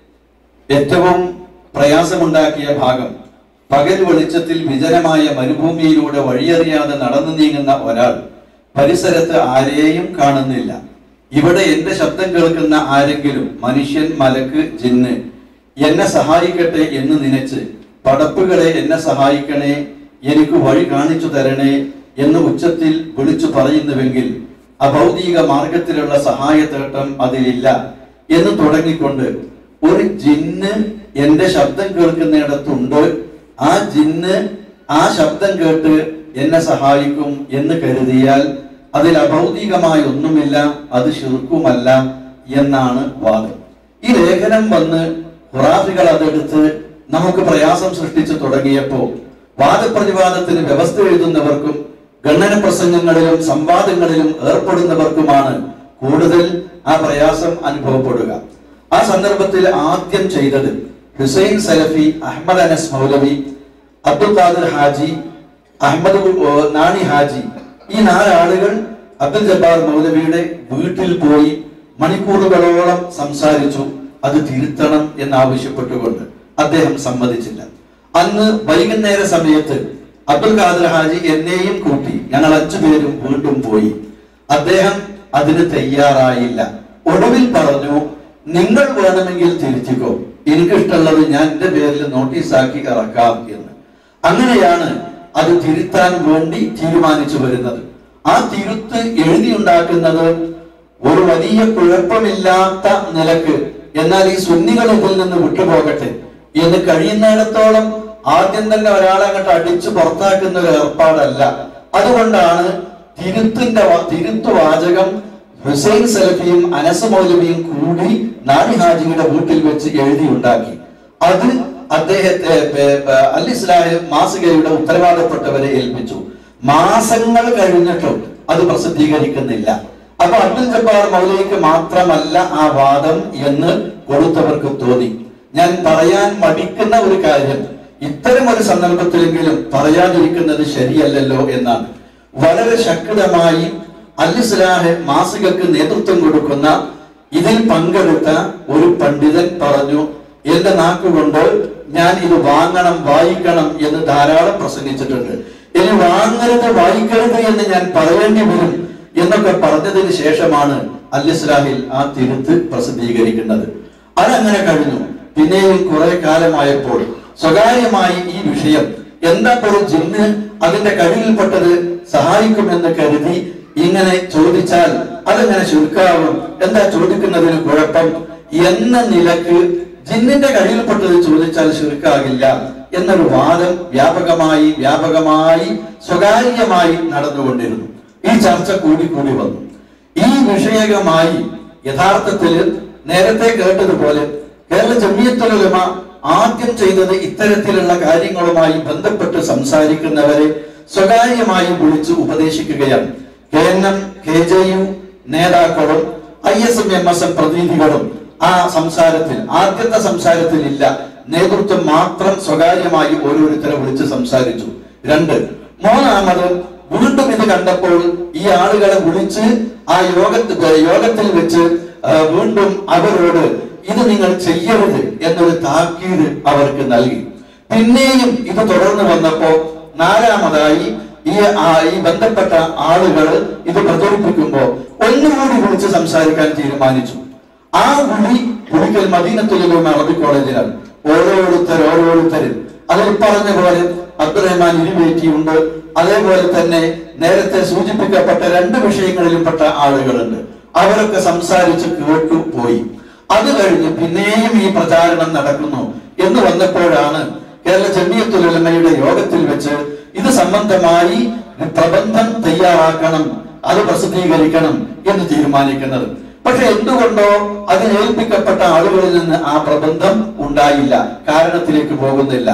ഏറ്റവും പ്രയാസമുണ്ടാക്കിയ ഭാഗം, പകൽ വെളിച്ചത്തിൽ വിജനമായ മരുഭൂമിയിലൂടെ വഴിയറിയാതെ നടന്നു നീങ്ങുന്ന ഒരാൾ പരിസരത്ത് ആരെയും കാണുന്നില്ല. ഇവിടെ എന്റെ ശബ്ദം കേൾക്കുന്ന ആരെങ്കിലും, മനുഷ്യൻ, മലക്ക്, ജിന്ന്, എന്നെ സഹായിക്കട്ടെ എന്ന് നനച്ച് പടപ്പുകളെ എന്നെ സഹായിക്കണേ, എനിക്ക് വഴി കാണിച്ചു തരണേ എന്ന് ഉച്ചത്തിൽ വിളിച്ചു പറയുന്നുവെങ്കിൽ അഭൗതിക മാർഗത്തിലുള്ള സഹായത്തേട്ടം അതിലില്ല എന്ന് തുടങ്ങിക്കൊണ്ട് ഒരു ജിന്ന് എന്റെ ശബ്ദം കേൾക്കുന്നിടത്തുണ്ട്, ആ ജിന്ന് ആ ശബ്ദം കേട്ട് എന്നെ സഹായിക്കും എന്ന് കരുതിയാൽ അതിൽ അഭൗതികമായ ഒന്നുമില്ല, അത് ശിർക്കുമല്ല എന്നാണ് വാദം. ഈ ലേഖനം വന്ന് ഖുറാഫികൾ അതെടുത്ത് നമുക്ക് പ്രയാസം സൃഷ്ടിച്ചു തുടങ്ങിയപ്പോ വാദപ്രതിവാദത്തിന് വ്യവസ്ഥ എഴുതുന്നവർക്കും ഗണ്ണന പ്രസംഗങ്ങളിലും സംവാദങ്ങളിലും ഏർപ്പെടുന്നവർക്കുമാണ് കൂടുതൽ ആ പ്രയാസം അനുഭവപ്പെടുക. ആ സന്ദർഭത്തിൽ ആദ്യം ചെയ്തത് ഹുസൈൻ സലഫി, അഹമ്മദ് അനസ് മൗലവി, അബ്ദുൽ ഖാദിർ ഹാജി, അഹമ്മദ് നാണി ഹാജി, ഈ 4 ആളുകൾ അബ്ദുൽ ജബ്ബാർ മൗലവിയുടെ വീട്ടിൽ പോയി മണിക്കൂറുകളോളം സംസാരിച്ചു. അത് തിരുത്തണം എന്നാവശ്യപ്പെട്ടുകൊണ്ട് അദ്ദേഹം സമ്മതിച്ചില്ല. അന്ന് വൈകുന്നേര സമയത്ത് അബ്ദുൽ ഖാദിർ ഹാജി എന്നെയും കൂട്ടി ഞങ്ങൾ 5 പേരും വീണ്ടും പോയി. അദ്ദേഹം അതിന് തയ്യാറായില്ല. ഒടുവിൽ പറഞ്ഞു, നിങ്ങൾ വേണമെങ്കിൽ തിരുത്തിക്കോ, എനിക്കിഷ്ടമുള്ളത് ഞാൻ എന്റെ പേരിൽ നോട്ടീസാക്കി ഇറക്കാം എന്ന്. അങ്ങനെയാണ് അത് തിരുത്താൻ വേണ്ടി തീരുമാനിച്ചു വരുന്നത്. ആ തിരുത്ത് എഴുതിയുണ്ടാക്കുന്നത് ഒരു വലിയ കുഴപ്പമില്ലാത്ത നിലക്ക്, എന്നാൽ ഈ സുന്നികൾ ഇതിൽ നിന്ന് വിട്ടുപോകട്ടെ എന്ന് കഴിയുന്നിടത്തോളം ആദ്യം തന്നെ ഒരാളെ അങ്ങോട്ട് അടിച്ചു പുറത്താക്കുന്ന ഒരു ഏർപ്പാടല്ല. അതുകൊണ്ടാണ് തിരുത്തു വാചകം ഹുസൈൻ സലഫിയും അനസ് മൗലവിയും കൂടി നാണി ഹാജിയുടെ വീട്ടിൽ വെച്ച് എഴുതിയുണ്ടാക്കി. അത് അദ്ദേഹത്തെ അൽ ഇസ്ലാഹ് മാസികയുടെ ഉത്തരവാദപ്പെട്ടവരെ ഏൽപ്പിച്ചു. മാസങ്ങൾ കഴിഞ്ഞിട്ടും അത് പ്രസിദ്ധീകരിക്കുന്നില്ല. അപ്പൊ അബ്ദുൽ ജബ്ബാർ മൗലവിക്ക് മാത്രമല്ല ആ വാദം എന്ന് കൊടുത്തവർക്ക് തോന്നി. ഞാൻ പറയാൻ മടിക്കുന്ന ഒരു കാര്യം ഇത്തരം ഒരു സന്ദർഭത്തിലെങ്കിലും പറയാതിരിക്കുന്നത് ശരിയല്ലല്ലോ എന്നാണ്. വളരെ ശക്തമായി അൽ ഇസ്ലാഹ് മാസികക്ക് നേതൃത്വം കൊടുക്കുന്ന ഇതിൽ പങ്കെടുത്ത ഒരു പണ്ഡിതൻ പറഞ്ഞു, എന്റെ നാക്കുകൊണ്ട് ഞാൻ ഇത് വാങ്ങണം, വായിക്കണം എന്ന് ധാരാളം പ്രസംഗിച്ചിട്ടുണ്ട്. ഇനി വാങ്ങരുത്, വായിക്കരുത് എന്ന് ഞാൻ പറയേണ്ടി വരും എന്നൊക്കെ പറഞ്ഞതിന് ശേഷമാണ് അൽ ഇസ്ലാഹിൽ ആ തിരുത്ത് പ്രസിദ്ധീകരിക്കുന്നത്. അതങ്ങനെ കഴിഞ്ഞു. പിന്നെയും കുറെ കാലമായപ്പോൾ സ്വകാര്യമായി ഈ വിഷയം, എന്താ ഒരു ജിന്ന് അതിന്റെ കഴിവിൽപ്പെട്ടത് സഹായിക്കുമെന്ന് കരുതി ഇങ്ങനെ ചോദിച്ചാൽ അതെങ്ങനെ ശുൽക്കാവും, എന്താ ചോദിക്കുന്നതിന് കുഴപ്പം എന്ന നിലക്ക് ജിന്നിന്റെ കഴിവിൽപ്പെട്ടത് ചോദിച്ചാൽ ശുൽക്കാകില്ല എന്നൊരു വാദം വ്യാപകമായി സ്വകാര്യമായി നടന്നുകൊണ്ടിരുന്നു. ഈ ചർച്ച കൂടി വന്നു. ഈ വിഷയകമായി യഥാർത്ഥത്തിൽ നേരത്തെ കേട്ടതുപോലെ കേരള ജംഇയ്യത്തുൽ ഉലമ ആദ്യം ചെയ്തത് ഇത്തരത്തിലുള്ള കാര്യങ്ങളുമായി ബന്ധപ്പെട്ട് സംസാരിക്കുന്നവരെ സ്വകാര്യമായി വിളിച്ച് ഉപദേശിക്കുകയാണ്. KNM, KJU നേതാക്കളും ISM-MSM പ്രതിനിധികളും ആ സംസാരത്തിൽ, ആദ്യത്തെ സംസാരത്തിൽ ഇല്ല, നേതൃത്വം മാത്രം സ്വകാര്യമായി ഓരോരുത്തരെ വിളിച്ച് സംസാരിച്ചു. 2. മൂന്നാമത് വീണ്ടും ഇത് കണ്ടപ്പോൾ ഈ ആളുകളെ വിളിച്ച് ആ യോഗത്തിൽ വെച്ച് വീണ്ടും അവരോട് ഇത് നിങ്ങൾ ചെയ്യരുത് എന്നൊരു താക്കീത് അവർക്ക് നൽകി. പിന്നെയും ഇത് തുടർന്ന് വന്നപ്പോ നാലാമതായി ഈ ബന്ധപ്പെട്ട ആളുകൾ ഇത് പ്രചരിപ്പിക്കുമ്പോ ഒന്നുകൂടി വിളിച്ച് സംസാരിക്കാൻ തീരുമാനിച്ചു. ആ വിളിക്കൽ മദീനത്തുൽ അറബി കോളേജിലാണ്. ഓരോരുത്തരും അതിൽ പറഞ്ഞ പോലെ അബ്ദുറഹ്മാൻ ഇരുവേറ്റിയുണ്ട്. അതേപോലെ തന്നെ നേരത്തെ സൂചിപ്പിക്കപ്പെട്ട 2 വിഷയങ്ങളിലും പെട്ട ആളുകളുണ്ട്. അവരൊക്കെ സംസാരിച്ച് കേട്ടു പോയി. അത് കഴിഞ്ഞ് പിന്നെയും ഈ പ്രചാരണം നടക്കുന്നു എന്ന് വന്നപ്പോഴാണ് കേരള ജമിയത്തുൽ ഉലമയുടെ യോഗത്തിൽ വെച്ച് ഇത് സംബന്ധമായി പ്രബന്ധം തയ്യാറാക്കണം, അത് പ്രസിദ്ധീകരിക്കണം എന്ന് തീരുമാനിക്കുന്നത്. പക്ഷെ എന്തുകൊണ്ടോ അതിന് ഏൽപ്പിക്കപ്പെട്ട ആളുകളിൽ നിന്ന് ആ പ്രബന്ധം ഉണ്ടായില്ല, കാരണത്തിലേക്ക് പോകുന്നില്ല.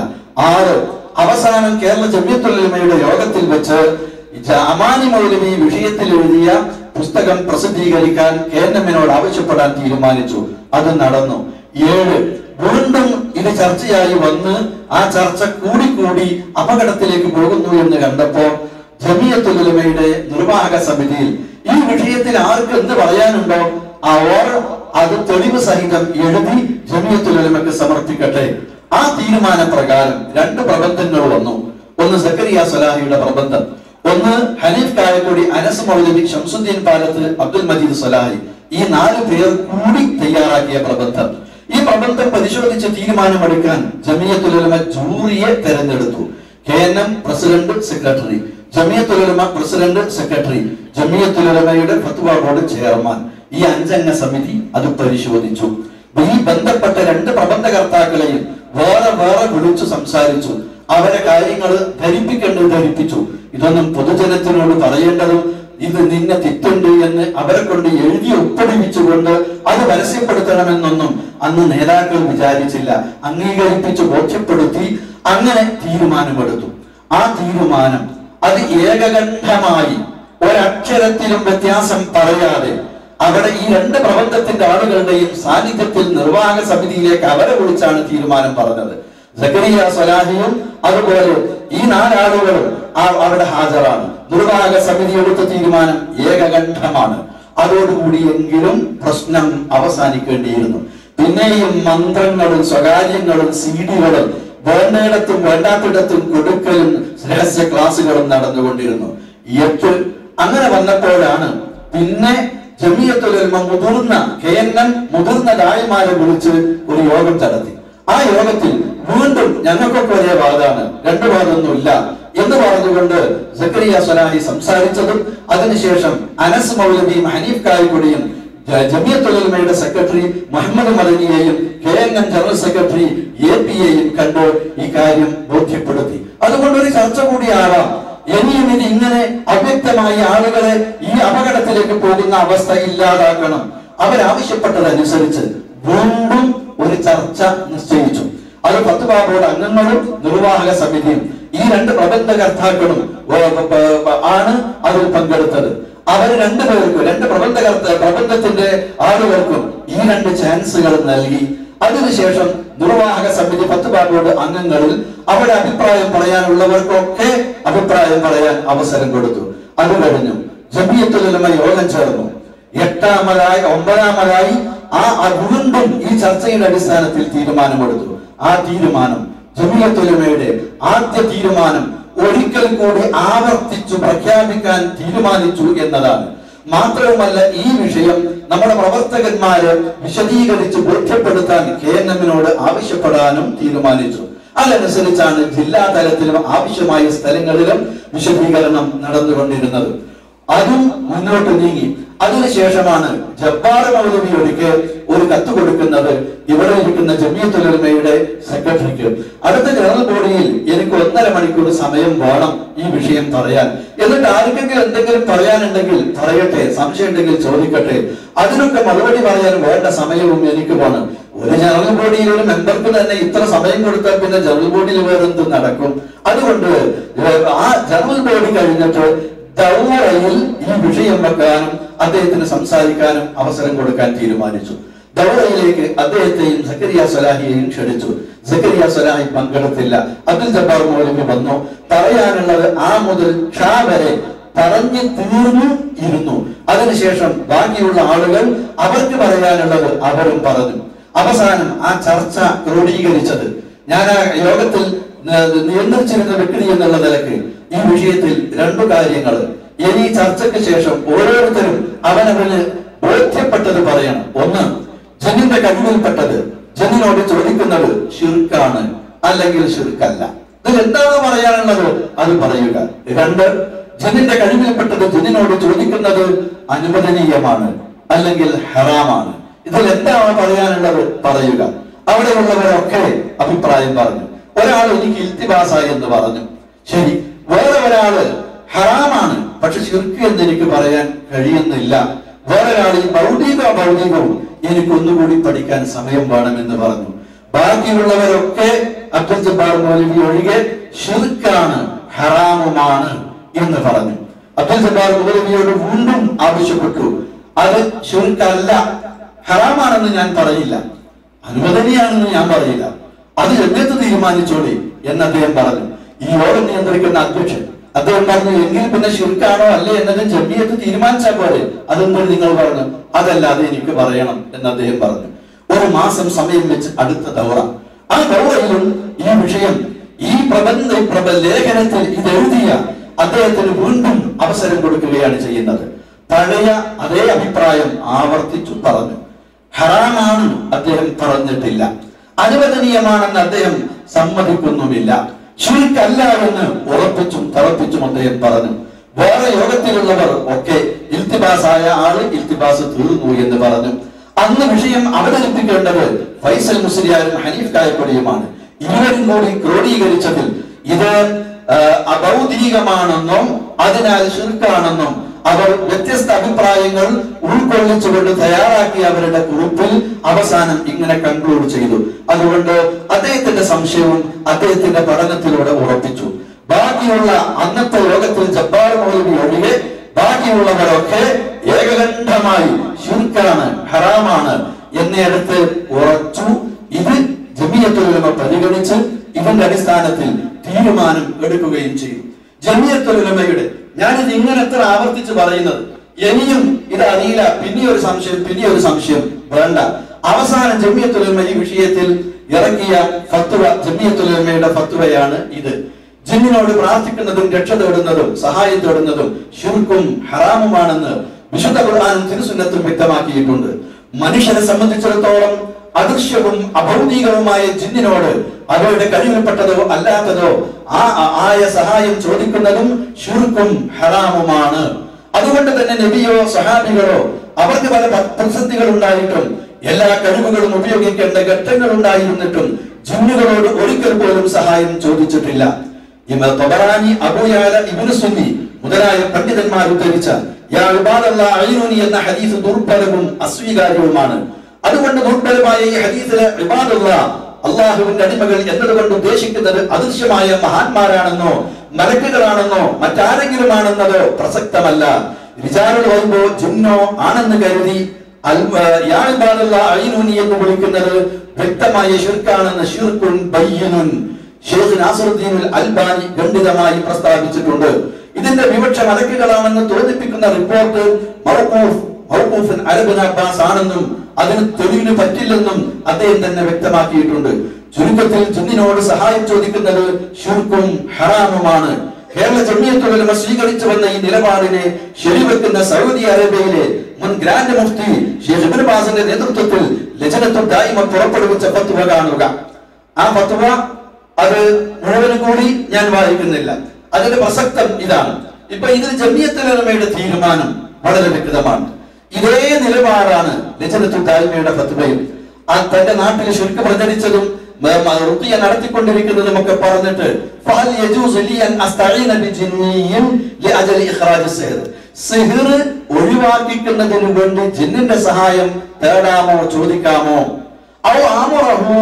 അവസാനം കേരള ജമിയത്തുൽ ഉലമയുടെ യോഗത്തിൽ വെച്ച് അമാനി മൗലവി വിഷയത്തിൽ എഴുതിയ പുസ്തകം പ്രസിദ്ധീകരിക്കാൻ KNM-നോട് ആവശ്യപ്പെടാൻ തീരുമാനിച്ചു. അത് നടന്നു. 7 വീണ്ടും ഇത് ചർച്ചയായി വന്ന് ആ ചർച്ച കൂടി അപകടത്തിലേക്ക് പോകുന്നു എന്ന് കണ്ടപ്പോ ജമിയത്തുൽ ഉലമയുടെ നിർവാഹക സമിതിയിൽ ഈ വിഷയത്തിൽ ആർക്ക് എന്ത് പറയാനുണ്ടോ അവർ അത് തെളിവ് സഹിതം എഴുതി ജമിയത്തുൽ ഉലമക്ക് സമർപ്പിക്കട്ടെ. ആ തീരുമാന പ്രകാരം 2 പ്രബന്ധങ്ങൾ വന്നു. ഒന്ന് സക്കരിയ സ്വലാഹിയുടെ പ്രബന്ധം, ഒന്ന് ഹനീഫ് കായക്കൊടി, അനസ് മൗലവി, ശംസുദ്ദീൻ പാലത്ത്, അബ്ദുൽ മജീദ് സ്വലാഹി, ഈ 4 പേർ കൂടി തയ്യാറാക്കിയ പ്രബന്ധം. ഈ പ്രബന്ധം പരിശോധിച്ച് തീരുമാനമെടുക്കാൻ ജമിയത്തുൽ ഉലമ ജൂറിയെ തെരഞ്ഞെടുത്തു. KNM president, secretary, Jamiyathul Ulama president, secretary, Jamiyathul ഉലമയുടെ ഫത്വ ബോർഡ് ചെയർമാൻ, ഈ 5 അംഗ സമിതി അത് പരിശോധിച്ചു. ഈ ബന്ധപ്പെട്ട 2 പ്രബന്ധകർത്താക്കളെയും വേറെ വിളിച്ചു സംസാരിച്ചു. അവരെ കാര്യങ്ങൾ ധരിപ്പിച്ചു. ഇതൊന്നും പൊതുജനത്തിനോട് പറയേണ്ടതും ഇത് നിന്നെ തെറ്റുണ്ട് എന്ന് അവരെ കൊണ്ട് എഴുതി ഒപ്പിടിപ്പിച്ചുകൊണ്ട് അത് പരസ്യപ്പെടുത്തണമെന്നൊന്നും അന്ന് നേതാക്കൾ വിചാരിച്ചില്ല. അംഗീകരിപ്പിച്ച് ബോധ്യപ്പെടുത്തി അങ്ങനെ തീരുമാനമെടുത്തു. ആ തീരുമാനം അത് ഏകകണ്ഠമായി ഒരക്ഷരത്തിലും വ്യത്യാസം പറയാതെ അവിടെ ഈ 2 പ്രബന്ധത്തിന്റെ ആളുകളുടെയും സാന്നിധ്യത്തിൽ നിർവാഹക സമിതിയിലേക്ക് അവരെ വിളിച്ചാണ് തീരുമാനം പറഞ്ഞത്. സക്കരിയ സ്വലാഹിയും അതുപോലെ ഈ 4 ആളുകളും അവിടെ ഹാജരാണ്. നിർവാഹക സമിതി എടുത്ത തീരുമാനം ഏകകണ്ഠമാണ്. അതോടുകൂടിയെങ്കിലും പ്രശ്നം അവസാനിക്കേണ്ടിയിരുന്നു. പിന്നെയും മന്ത്രങ്ങളും സ്വകാര്യങ്ങളും സീഡികളും വേണ്ടയിടത്തും വേണ്ടാത്തിടത്തും കൊടുക്കലും രഹസ്യ ക്ലാസുകളും നടന്നുകൊണ്ടിരുന്നു. അങ്ങനെ വന്നപ്പോഴാണ് പിന്നെ ജമിയത്തുൽ ഉലമ മുതിർന്ന KNM മുതിർന്ന ദായിമാരെ വിളിച്ച് ഒരു യോഗം നടത്തി. ആ യോഗത്തിൽ വീണ്ടും ഞങ്ങൾക്കൊക്കെ ഒരേ വാദമാണ്, 2 വാദമൊന്നുമില്ല എന്ന് പറഞ്ഞുകൊണ്ട് സക്കരിയ സ്വലാഹി സംസാരിച്ചതും അതിനുശേഷം അനസ് മൗലവിയും ഹനീഫ് കായക്കൊടിയും ജമിയത്തുൽ ഉലമയുടെ സെക്രട്ടറി മുഹമ്മദ് മദനിയെയും KNM ജനറൽ സെക്രട്ടറി AP-യെയും കണ്ട് ഈ കാര്യം ബോധ്യപ്പെടുത്തി. അതുകൊണ്ട് ഒരു ചർച്ച കൂടിയാവാം. ഇനിയും ഇത് ഇങ്ങനെ അവ്യക്തമായ ആളുകളെ ഈ അപകടത്തിലേക്ക് പോകുന്ന അവസ്ഥ ഇല്ലാതാക്കണം. അവരാവശ്യപ്പെട്ടതനുസരിച്ച് വീണ്ടും ഒരു ചർച്ച നിശ്ചയിച്ചു. അത് ഫത്വ ബോർഡ് അംഗങ്ങളും നിർവാഹക സമിതിയും ഈ 2 പ്രബന്ധകർത്താക്കളും ആണ് അതിൽ പങ്കെടുത്തത്. അവർ 2 പേർക്കും 2 പ്രബന്ധത്തിന്റെ ആളുകൾക്കും ഈ 2 ചാൻസുകൾ നൽകി. അതിനുശേഷം നിർവാഹക സമിതി ഫത്വ ബോർഡ് അംഗങ്ങളിൽ അവരുടെ അഭിപ്രായം പറയാനുള്ളവർക്കൊക്കെ അഭിപ്രായം പറയാൻ അവസരം കൊടുത്തു. അത് കഴിഞ്ഞു ജമിയത്തുൽ ഉലമ യോഗം ചേർന്നു. 9-ാമതായി വീണ്ടും ഈ ചർച്ചയുടെ അടിസ്ഥാനത്തിൽ തീരുമാനമെടുത്തു. ആ തീരുമാനം ജമിയത്തുൽ ഉലമയുടെ ആദ്യ തീരുമാനം ഒരിക്കൽ കൂടി ആവർത്തിച്ചു പ്രഖ്യാപിക്കാൻ തീരുമാനിച്ചു എന്നതാണ്. മാത്രവുമല്ല ഈ വിഷയം നമ്മുടെ പ്രവർത്തകന്മാരെ വിശദീകരിച്ച് ബോധ്യപ്പെടുത്താൻ KNM-നോട് ആവശ്യപ്പെടാനും തീരുമാനിച്ചു. അതനുസരിച്ചാണ് ജില്ലാ തലത്തിലും ആവശ്യമായ സ്ഥലങ്ങളിലും വിശദീകരണം നടന്നുകൊണ്ടിരുന്നത്. അതും മുന്നോട്ട് നീങ്ങി. അതിനുശേഷമാണ് ജബ്ബാർ മൗലവി ഒരിക്കൽ ഒരു കത്ത് കൊടുക്കുന്നത് ഇവിടെ ഇരിക്കുന്ന ജമിയത്തുൽ ഉലമയുടെ സെക്രട്ടറിക്ക്. അടുത്ത ജനറൽ ബോഡിയിൽ എനിക്ക് 1.5 മണിക്കൂർ സമയം വേണം ഈ വിഷയം പറയാൻ. എന്നിട്ട് ആർക്കെങ്കിലും എന്തെങ്കിലും പറയാനുണ്ടെങ്കിൽ പറയട്ടെ, സംശയം ഉണ്ടെങ്കിൽ ചോദിക്കട്ടെ. അതിനൊക്കെ മറുപടി പറയാൻ വേണ്ട സമയവും എനിക്ക് വേണം. ഒരു ജനറൽ ബോഡിയിൽ ഒരു മെമ്പർക്ക് തന്നെ ഇത്ര സമയം കൊടുത്താൽ പിന്നെ ജനറൽ ബോഡിയിൽ വേറെന്ത് നടക്കും? അതുകൊണ്ട് ആ ജനറൽ ബോഡി കഴിഞ്ഞിട്ട് ദൗറയിൽ ഈ വിഷയം വെക്കാനും അദ്ദേഹത്തിന് സംസാരിക്കാനും അവസരം കൊടുക്കാൻ തീരുമാനിച്ചു. ദൗറയിലേക്ക് അദ്ദേഹത്തെയും സക്കരിയ സ്വലാഹിയെയും ക്ഷണിച്ചു. സക്കരിയ സ്വലാഹി പങ്കെടുത്തില്ല. അബ്ദുൽ ജബ്ബാർ മൗലവി വന്നു. പറയാനുള്ളത് ആ മുതൽ ഷാ വരെ പറഞ്ഞു തീർന്നു ഇരുന്നു. അതിനുശേഷം ബാക്കിയുള്ള ആളുകൾ അവർക്ക് പറയാനുള്ളത് അവരും പറഞ്ഞു. അവസാനം ആ ചർച്ച ക്രോഡീകരിച്ചത് ഞാൻ ആ യോഗത്തിൽ നിയന്ത്രിച്ചിരുന്ന വ്യക്തി എന്നുള്ള നിലക്ക് ഈ വിഷയത്തിൽ രണ്ടു കാര്യങ്ങൾ ഇനി ചർച്ചയ്ക്ക് ശേഷം ഓരോരുത്തരും അവനവന് ബോധ്യപ്പെട്ടത് പറയണം. ഒന്ന്, ജന്നിന്റെ കഴിവിൽപ്പെട്ടത് ജന്നിനോട് ചോദിക്കുന്നത് ശിർക്കാണ് അല്ലെങ്കിൽ ശിർക്കല്ല. ഇതിൽ എന്താണ് പറയാനുള്ളത് അത് പറയുക. രണ്ട്, ജന്നിന്റെ കഴിവിൽപ്പെട്ടത് ജന്നിനോട് ചോദിക്കുന്നത് അനുവദനീയമാണ് അല്ലെങ്കിൽ ഹറാമാണ്. ഇതിൽ എന്താണ് പറയാനുള്ളത് പറയുക. അവിടെയുള്ളവരൊക്കെ അഭിപ്രായം പറഞ്ഞു. ഒരാൾ എനിക്ക് ഇൽത്തിബാസായി എന്ന് പറഞ്ഞു, ശരി. വേറെ ഒരാള് ഹറാമാണ് പക്ഷെ ശിർക്ക് എന്ന് എനിക്ക് പറയാൻ കഴിയുന്നില്ല. വേറൊരാൾ ഈ ഭൗതികവും എനിക്കൊന്നുകൂടി പഠിക്കാൻ സമയം വേണമെന്ന് പറഞ്ഞു. ബാക്കിയുള്ളവരൊക്കെ അബ്ദുൽ ജബ്ബാർ മൗലവി ഒഴികെ ശിർക്കാണ്, ഹറാമുമാണ് എന്ന് പറഞ്ഞു. അബ്ദുൽ ജബ്ബാർ മൗലവിയോട് വീണ്ടും ആവശ്യപ്പെട്ടു, അത് ശിർക്കല്ല, ഹറാമാണെന്ന് ഞാൻ പറയില്ല, അനുവദനീയാണെന്ന് ഞാൻ പറയില്ല, അത് എന്നിട്ട് തീരുമാനിച്ചോളി എന്ന് അദ്ദേഹം പറഞ്ഞു. ഈ യോഗം നിയന്ത്രിക്കുന്ന അധ്യക്ഷൻ അദ്ദേഹം പറഞ്ഞു, എങ്കിൽ പിന്നെ ശിർക്കാണോ അല്ലേ എന്നത് ജമിയത്ത് തീരുമാനിച്ചാൽ പോലെ. അതെന്തും നിങ്ങൾ പറഞ്ഞു, അതല്ലാതെ എനിക്ക് പറയണം എന്ന് അദ്ദേഹം പറഞ്ഞു. ഒരു മാസം സമയം വെച്ച് അടുത്ത ദൗറ. ആ ദൗറയിലും ഈ വിഷയം ഈ ലേഖനത്തിൽ ഇതെഴുതിയ അദ്ദേഹത്തിന് വീണ്ടും അവസരം കൊടുക്കുകയാണ് ചെയ്യുന്നത്. പഴയ അതേ അഭിപ്രായം ആവർത്തിച്ചു പറഞ്ഞു. ഹറാമാണ് അദ്ദേഹം പറഞ്ഞിട്ടില്ല, അനുവദനീയമാണെന്ന് അദ്ദേഹം സമ്മതിക്കുന്നുമില്ല, ശിർക്കല്ല എന്ന് ഉറപ്പിച്ചും തറപ്പിച്ചും അദ്ദേഹം പറഞ്ഞു. വേറെ യോഗത്തിലുള്ളവർ ഒക്കെ ഇൽത്തിബാസായ ആള് ഇൽത്തിബാസ് തീർന്നു എന്ന് പറഞ്ഞു. അന്ന് വിഷയം അവതരിപ്പിക്കേണ്ടത് ഫൈസൽ മുസ്ലിയാരും ഹനീഫ് കായക്കൊടിയുമാണ്. ഇരുവരും കൂടി ക്രോഡീകരിച്ചതിൽ ഇത് അഭൗതികമാണെന്നും അതിനാൽ ശിർക്കാണെന്നും അവർ വ്യത്യസ്ത അഭിപ്രായങ്ങൾ ഉൾക്കൊള്ളിച്ചുകൊണ്ട് തയ്യാറാക്കിയ അവരുടെ കുറിപ്പിൽ അവസാനം ഇങ്ങനെ കൺക്ലൂഡ് ചെയ്തു. അതുകൊണ്ട് അദ്ദേഹത്തിന്റെ സംശയവും അദ്ദേഹത്തിന്റെ പഠനത്തിലൂടെ ഉറപ്പിച്ചു. ബാക്കിയുള്ള അന്നത്തെ യോഗത്തിൽ ജബ്ബാർ മൗലവി ഒഴികെ ബാക്കിയുള്ളവരൊക്കെ ഏകകണ്ഠമായി ശിർക്കാണ്, ഹറാമാണ് എന്നിടത്ത് ഉറച്ചു. ഇത് ജമിയത്തുൽ ഉലമ പരിഗണിച്ച് ഇതിന്റെ അടിസ്ഥാനത്തിൽ തീരുമാനം എടുക്കുകയും ചെയ്തു. ജമിയത്തുൽ ഉലമയുടെ, ഞാനിത് ഇങ്ങനെ എത്ര ആവർത്തിച്ച് പറയുന്നത്, ഇനിയും ഇത് അറിയില്ല, പിന്നെയൊരു സംശയം വേണ്ട. അവസാനം ജമിയത്തുൽ ഉലമ ഈ വിഷയത്തിൽ ഇറക്കിയ ഫത്വ, ജമിയത്തുൽ ഉലമയുടെ ഫത്വയാണ് ഇത്. ജിന്നിനോട് പ്രാർത്ഥിക്കുന്നതും രക്ഷ തേടുന്നതും സഹായം തേടുന്നതും ശിർക്കും ഹറാമുമാണെന്ന് വിശുദ്ധ ഖുർആനും തിരുസുന്നത്തും വ്യക്തമാക്കിയിട്ടുണ്ട്. മനുഷ്യനെ സംബന്ധിച്ചിടത്തോളം അദൃശ്യവും അഭൗതികവുമായ ജിന്നിനോട് അവരുടെ കഴിവിൽപ്പെട്ടതോ അല്ലാത്തതോ ആയ സഹായം ചോദിക്കുന്നതും ശിർക്കും ഹറാമുമാണ്. അതുകൊണ്ട് തന്നെ നബിയോ സഹാബികളോ അവർക്ക് പല പ്രതിസന്ധികൾ ഉണ്ടായിട്ടും എല്ലാ കഴിവുകളും ഉപയോഗിക്കേണ്ട ഘട്ടങ്ങൾ ഉണ്ടായിരുന്നിട്ടും ജിന്നുകളോട് ഒരിക്കൽ പോലും സഹായം ചോദിച്ചിട്ടില്ല. ഇമാം തബറാനി, അബൂ യഅല, ഇബ്നു സുന്നി മുതലായ പണ്ഡിതന്മാർ ഉദ്ധരിച്ച യാ ഇബാദല്ലാഹ് അയ്യൂനി എന്ന ഹദീസ് ദുർബലവും അസ്വീകാര്യവുമാണ്. അതുകൊണ്ട് ദുർബലമായ ഈ ഹദീസിലെ ഇബാദല്ലാഹ്, അല്ലാഹുവിന്റെ അടിമകൾ എന്നതുകൊണ്ട് ഉദ്ദേശിക്കുന്നത് അദൃശ്യമായ മഹാന്മാരാണെന്നോ മലക്കുകളാണെന്നോ മറ്റാരെങ്കിലും ആണെന്നതോ പ്രസക്തമല്ല. റിജാലുൽ ഗൈബോ ജിന്നോ ആണെന്ന് കരുതി യാ ഇബാദല്ലാഹ് അയ്യൂനി എന്ന് വിളിക്കുന്നത് വ്യക്തമായ ശിർക്കാണെന്ന് ശിർക്കുൻ ബയ്യിനുൻ ഷെയ്ഖ് നാസിറുദ്ദീൻ അൽബാനി ഖണ്ഡിതമായി പ്രസ്താവിച്ചിട്ടുണ്ട്. ഇതിന്റെ വിവക്ഷ മലക്കുകളാണെന്ന് തോന്നിപ്പിക്കുന്ന റിപ്പോർട്ട് മൗഖൂഫൻ അലബിൻ അബ്ബാസ് ആണെന്നും അതിന് തെളിവിന് പറ്റില്ലെന്നും അദ്ദേഹം തന്നെ വ്യക്തമാക്കിയിട്ടുണ്ട്. ചുരുക്കത്തിൽ ജിന്നിനോട് സഹായം ചോദിക്കുന്നത് ശിർക്കും ഹറാമുമാണ്. കേരള ജമിയത്തുൽ ഉലമ സ്വീകരിച്ചു വന്ന ഈ നിലപാടിനെ ശരിവെക്കുന്ന സൗദി അറേബ്യയിലെ മുൻ ഗ്രാൻഡ് മുഫ്തി ഷെയ്ഖ് ഇബ്നു ബാസിന്റെ നേതൃത്വത്തിൽ ലജ്നത്തുൽ ദായിമ പുറപ്പെടുവിച്ച ഫത്വ കാണുക. ആ ഫത്വ അത് മുഴുവനും കൂടി ഞാൻ വായിക്കുന്നില്ല. അതിന്റെ പ്രസക്തം ഇതാണ്. ഇപ്പൊ ഇതിൽ ജമിയത്തുൽ ഉലമയുടെ തീരുമാനം വളരെ വ്യക്തമാണ്. ഇതേ നിലപാടാണ് ലജ്നത്തുൽ ദായിമയുടെ ഫത്വയും. തന്റെ നാട്ടിൽ ശിർക്ക് പ്രചരിച്ചതും റുഖിയ നടത്തിക്കൊണ്ടിരിക്കുന്നതും ഒക്കെ പറഞ്ഞിട്ട് ഫഹൽ യജൂസു ലി അൻ അസ്തഈന ബിജിന്നിയ്യിൻ ലിഅജലി ഇഖ്റാജ് സിഹ്ർ ഒഴിവാക്കിക്കുന്നതിനു വേണ്ടി ജിന്നിന്റെ സഹായം തേടാമോ ചോദിക്കാമോ? ഔ ആമുറഹു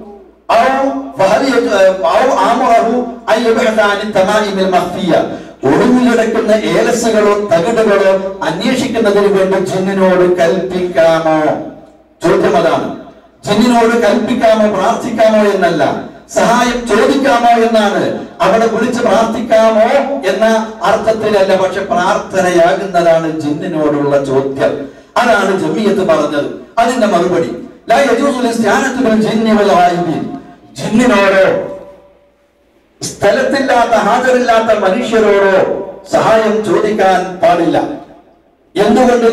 ഒളിഞ്ഞുകിടക്കുന്ന ഏലസുകളോ തകിടുകളോ അന്വേഷിക്കുന്നതിന് വേണ്ടി ജിന്നിനോട് കൽപ്പിക്കാമോ? ചോദ്യം അതാണ്. ജിന്നിനോട് കൽപ്പിക്കാമോ, പ്രാർത്ഥിക്കാമോ എന്നല്ല, സഹായം ചോദിക്കാമോ എന്നാണ്. അവിടെ വിളിച്ച് പ്രാർത്ഥിക്കാമോ എന്ന അർത്ഥത്തിലല്ല, പക്ഷെ പ്രാർത്ഥനയാകുന്നതാണ് ജിന്നിനോടുള്ള ചോദ്യം. അതാണ് ജമിയത്ത് പറഞ്ഞത്. അതിന്റെ മറുപടി ജിന്നിനോടോ സ്ഥലത്തില്ലാത്ത ഹാജറില്ലാത്ത മനുഷ്യരോടോ സഹായം ചോദിക്കാൻ പാടില്ല. എന്തുകൊണ്ട്?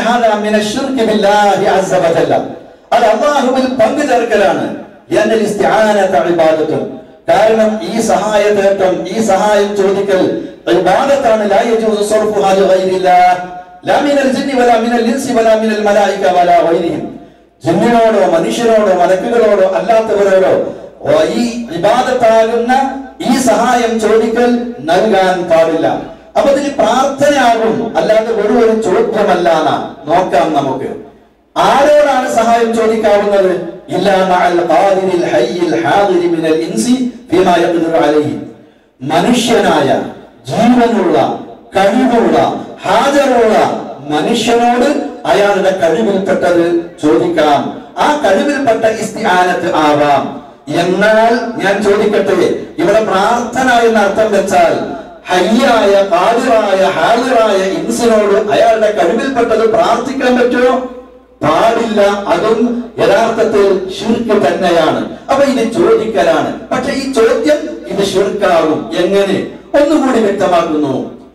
അത് അല്ലാഹുവിൽ പങ്കു ചേർക്കലാണ്. കാരണം ഈ സഹായതേട്ടം, ഈ സഹായം ചോദിക്കൽ ഇബാദത്താണ്. ലാ യജൂസു സർഫുഹാ ലിഗൈരില്ലാഹ് ലാ മിനൽ ജിന്നി വലാ മിനൽ ഇൻസി വലാ മിനൽ മലായിക വലാ ഗൈരിഹിം. ജിന്നിനോടോ മനുഷ്യരോടോ മലക്കുകളോടോ അല്ലാത്തവരോടോ ഈ ഇബാദത്താകുന്ന ഈ സഹായം ചോദിക്കൽ നൽകാൻ പാടില്ല. അപ്പൊ ഇതിന് പ്രാർത്ഥനയാകും, അല്ലാതെ വെറും ഒരു ചോദ്യമല്ല. നോക്കാം നമുക്ക് ആരോടാണ് സഹായം ചോദിക്കാവുന്നത്? ഇല്ലാ മഅൽ ഖാദിരിൽ ഹയ്യിൽ ഹാദിരി മിനൽ ഇൻസി ഫീമാ യഖ്ദിറു അലൈഹി. മനുഷ്യനായ ജീവനുള്ള കഴിവുള്ള ഹാജറുള്ള മനുഷ്യനോട് അയാളുടെ കഴിവിൽപ്പെട്ടത് ചോദിക്കാം. ആ കഴിവിൽപ്പെട്ട ഇസ്തിആനത്ത് ആവാം. എന്നാൽ ഞാൻ ചോദിക്കട്ടെ, ഇവിടെ പ്രാർത്ഥന എന്ന അർത്ഥം വെച്ചാൽ ഹയ്യായ ഖാദിറായ ഹാദിറായ ഇൻസിനോട് അയാളുടെ കഴിവിൽപ്പെട്ടത് പ്രാർത്ഥിക്കാൻ പറ്റുമോ? പാടില്ല. അതും യഥാർത്ഥത്തിൽ ശിർക്ക് തന്നെയാണ്. അപ്പൊ ഇത് ചോദിക്കലാണ്. പക്ഷെ ഈ ചോദ്യം ഇത് ശിർക്കാവും. എങ്ങനെ? ഒന്നുകൂടി വ്യക്തമാക്കുന്നു.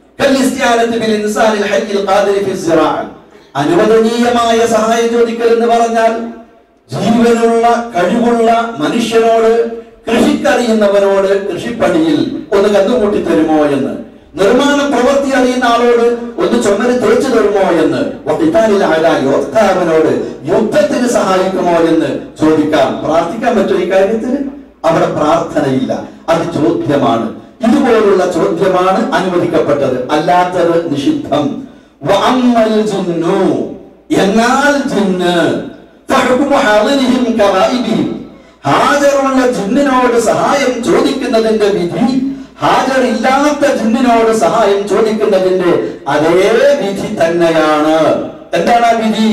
അനുവദനീയമായ സഹായം ചോദിക്കൽ എന്ന് പറഞ്ഞാൽ ജീവനുള്ള കഴിവുള്ള മനുഷ്യനോട്, കൃഷിക്കറിയുന്നവനോട് കൃഷിപ്പണിയിൽ ഒന്ന് കന്നുകൂട്ടി തരുമോ എന്ന്, നിർമ്മാണ പ്രവൃത്തി അറിയുന്ന ആളോട് ഒന്ന് ചുമര് തേച്ചു തരുമോ എന്ന്, യോദ്ധാവിനോട് യുദ്ധത്തിന് സഹായിക്കുമോ എന്ന് ചോദിക്കാം. പ്രാർത്ഥിക്കാൻ പറ്റുമോ ഈ കാര്യത്തിൽ? അവിടെ പ്രാർത്ഥനയില്ല, അത് ചോദ്യമാണ്. ഇതുപോലുള്ള ചോദ്യമാണ് അനുവദിക്കപ്പെട്ടത്, അല്ലാത്തത് നിഷിദ്ധം. എന്നാൽ ജിന്ന് ഹാജറുള്ള ജിന്നിനോട് സഹായം ചോദിക്കുന്നതിന്റെ വിധി ഹാജറില്ലാത്ത ജിന്നിനോട് സഹായം ചോദിക്കുന്നതിന്റെ അതേ വിധി തന്നെയാണ്. എന്താണ് ആ വിധി?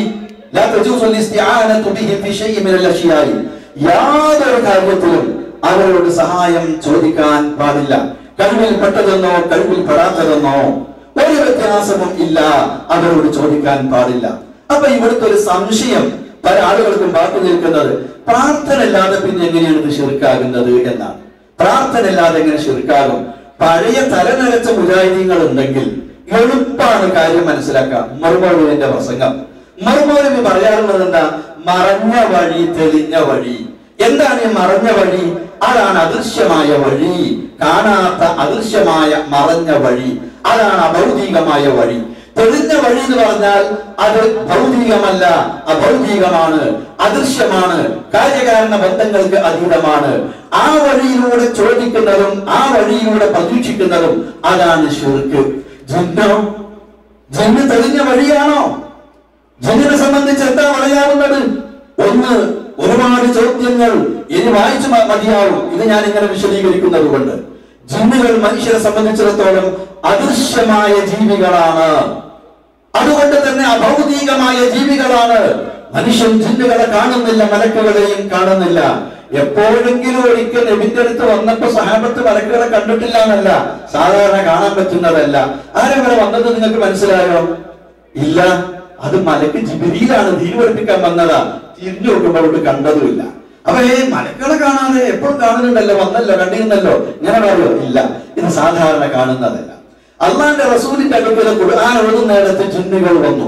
യാതൊരു കാര്യത്തിലും അവരോട് സഹായം ചോദിക്കാൻ പാടില്ല. കഴിവിൽപ്പെട്ടതെന്നോ കഴിവിൽപ്പെടാത്തതെന്നോ ഒരു വ്യത്യാസവും ഇല്ല, അവരോട് ചോദിക്കാൻ പാടില്ല. അപ്പൊ ഇവിടുത്തെ ഒരു സംശയം പല ആളുകൾക്കും ബാക്കി നിൽക്കുന്നത്, പ്രാർത്ഥന ഇല്ലാതെ പിന്നെ എങ്ങനെയാണ് ഇത് ശിർക്കാകുന്നത് എന്നാണ്. പ്രാർത്ഥന ഇല്ലാതെ എങ്ങനെ ശിർക്കാകും? പഴയ തലനരച്ച മുജാഹിദീങ്ങൾ ഉണ്ടെങ്കിൽ എളുപ്പമാണ് കാര്യം മനസ്സിലാക്കാം. മറുമൗലവിന്റെ പ്രസംഗം, മറുമൗലവി പറയാറുള്ളത് എന്താ? മറഞ്ഞ വഴി, തെളിഞ്ഞ വഴി. എന്താണ് ഈ മറഞ്ഞ വഴി? അതാണ് അദൃശ്യമായ വഴി. കാണാത്ത അദൃശ്യമായ മറഞ്ഞ വഴി, അതാണ് അഭൗതികമായ വഴി. തെളിഞ്ഞ വഴി എന്ന് പറഞ്ഞാൽ അത് ഭൗതികമല്ല, അഭൗതികമാണ്, അദൃശ്യമാണ്, കാര്യകാരണ ബന്ധങ്ങൾക്ക് അതീതമാണ്. ആ വഴിയിലൂടെ ചോദിക്കുന്നതും ആ വഴിയിലൂടെ പ്രതീക്ഷിക്കുന്നതും അതാണ് ശിർക്ക്. ജിന്നോ? ജിന്ന് തെളിഞ്ഞ വഴിയാണോ? ജിന്നിനെ സംബന്ധിച്ച് എന്താ പറയാവുന്നത്? ഒന്ന്, ഒരുപാട് ചോദ്യങ്ങൾ ഇനി വായിച്ചു മതിയാവും. ഇത് ഞാൻ ഇങ്ങനെ വിശദീകരിക്കുന്നത് കൊണ്ട്, ജിന്നുകൾ മനുഷ്യരെ സംബന്ധിച്ചിടത്തോളം അദൃശ്യമായ ജീവികളാണ്. അതുകൊണ്ട് തന്നെ അഭൗതികമായ ജീവികളാണ്. മനുഷ്യൻ ജിന്നുകളെ കാണുന്നില്ല, മലക്കുകളെയും കാണുന്നില്ല. എപ്പോഴെങ്കിലും ഒരിക്കൽ നബിന്റെ അടുത്ത് വന്നപ്പോ സഹാബത്ത് മലക്കുകളെ കണ്ടിട്ടില്ല എന്നല്ല, സാധാരണ കാണാൻ പറ്റുന്നതല്ല. ആരെവിടെ വന്നത് നിങ്ങൾക്ക് മനസ്സിലായോ? ഇല്ല, അത് മലക്ക് ജിബ്രീലാണ്, ദീൻ പഠിപ്പിക്കാൻ വന്നതാ. തിരിഞ്ഞു നോക്കുമ്പോൾ അവിടെ കണ്ടതുമില്ല. അപ്പൊ മലക്കുകളെ കാണാതെ എപ്പോഴും കാണുന്നുണ്ടല്ലോ, വന്നല്ലോ, കണ്ടിരുന്നല്ലോ, ഇങ്ങനെ പറയോ? ഇല്ല, ഇത് സാധാരണ കാണുന്നതല്ല. അള്ളാന്റെ റസൂലിന്റെ അടുക്കൽ ഖുർആൻ ഓതുന്നിടത്ത് ജിന്നുകൾ വന്നു.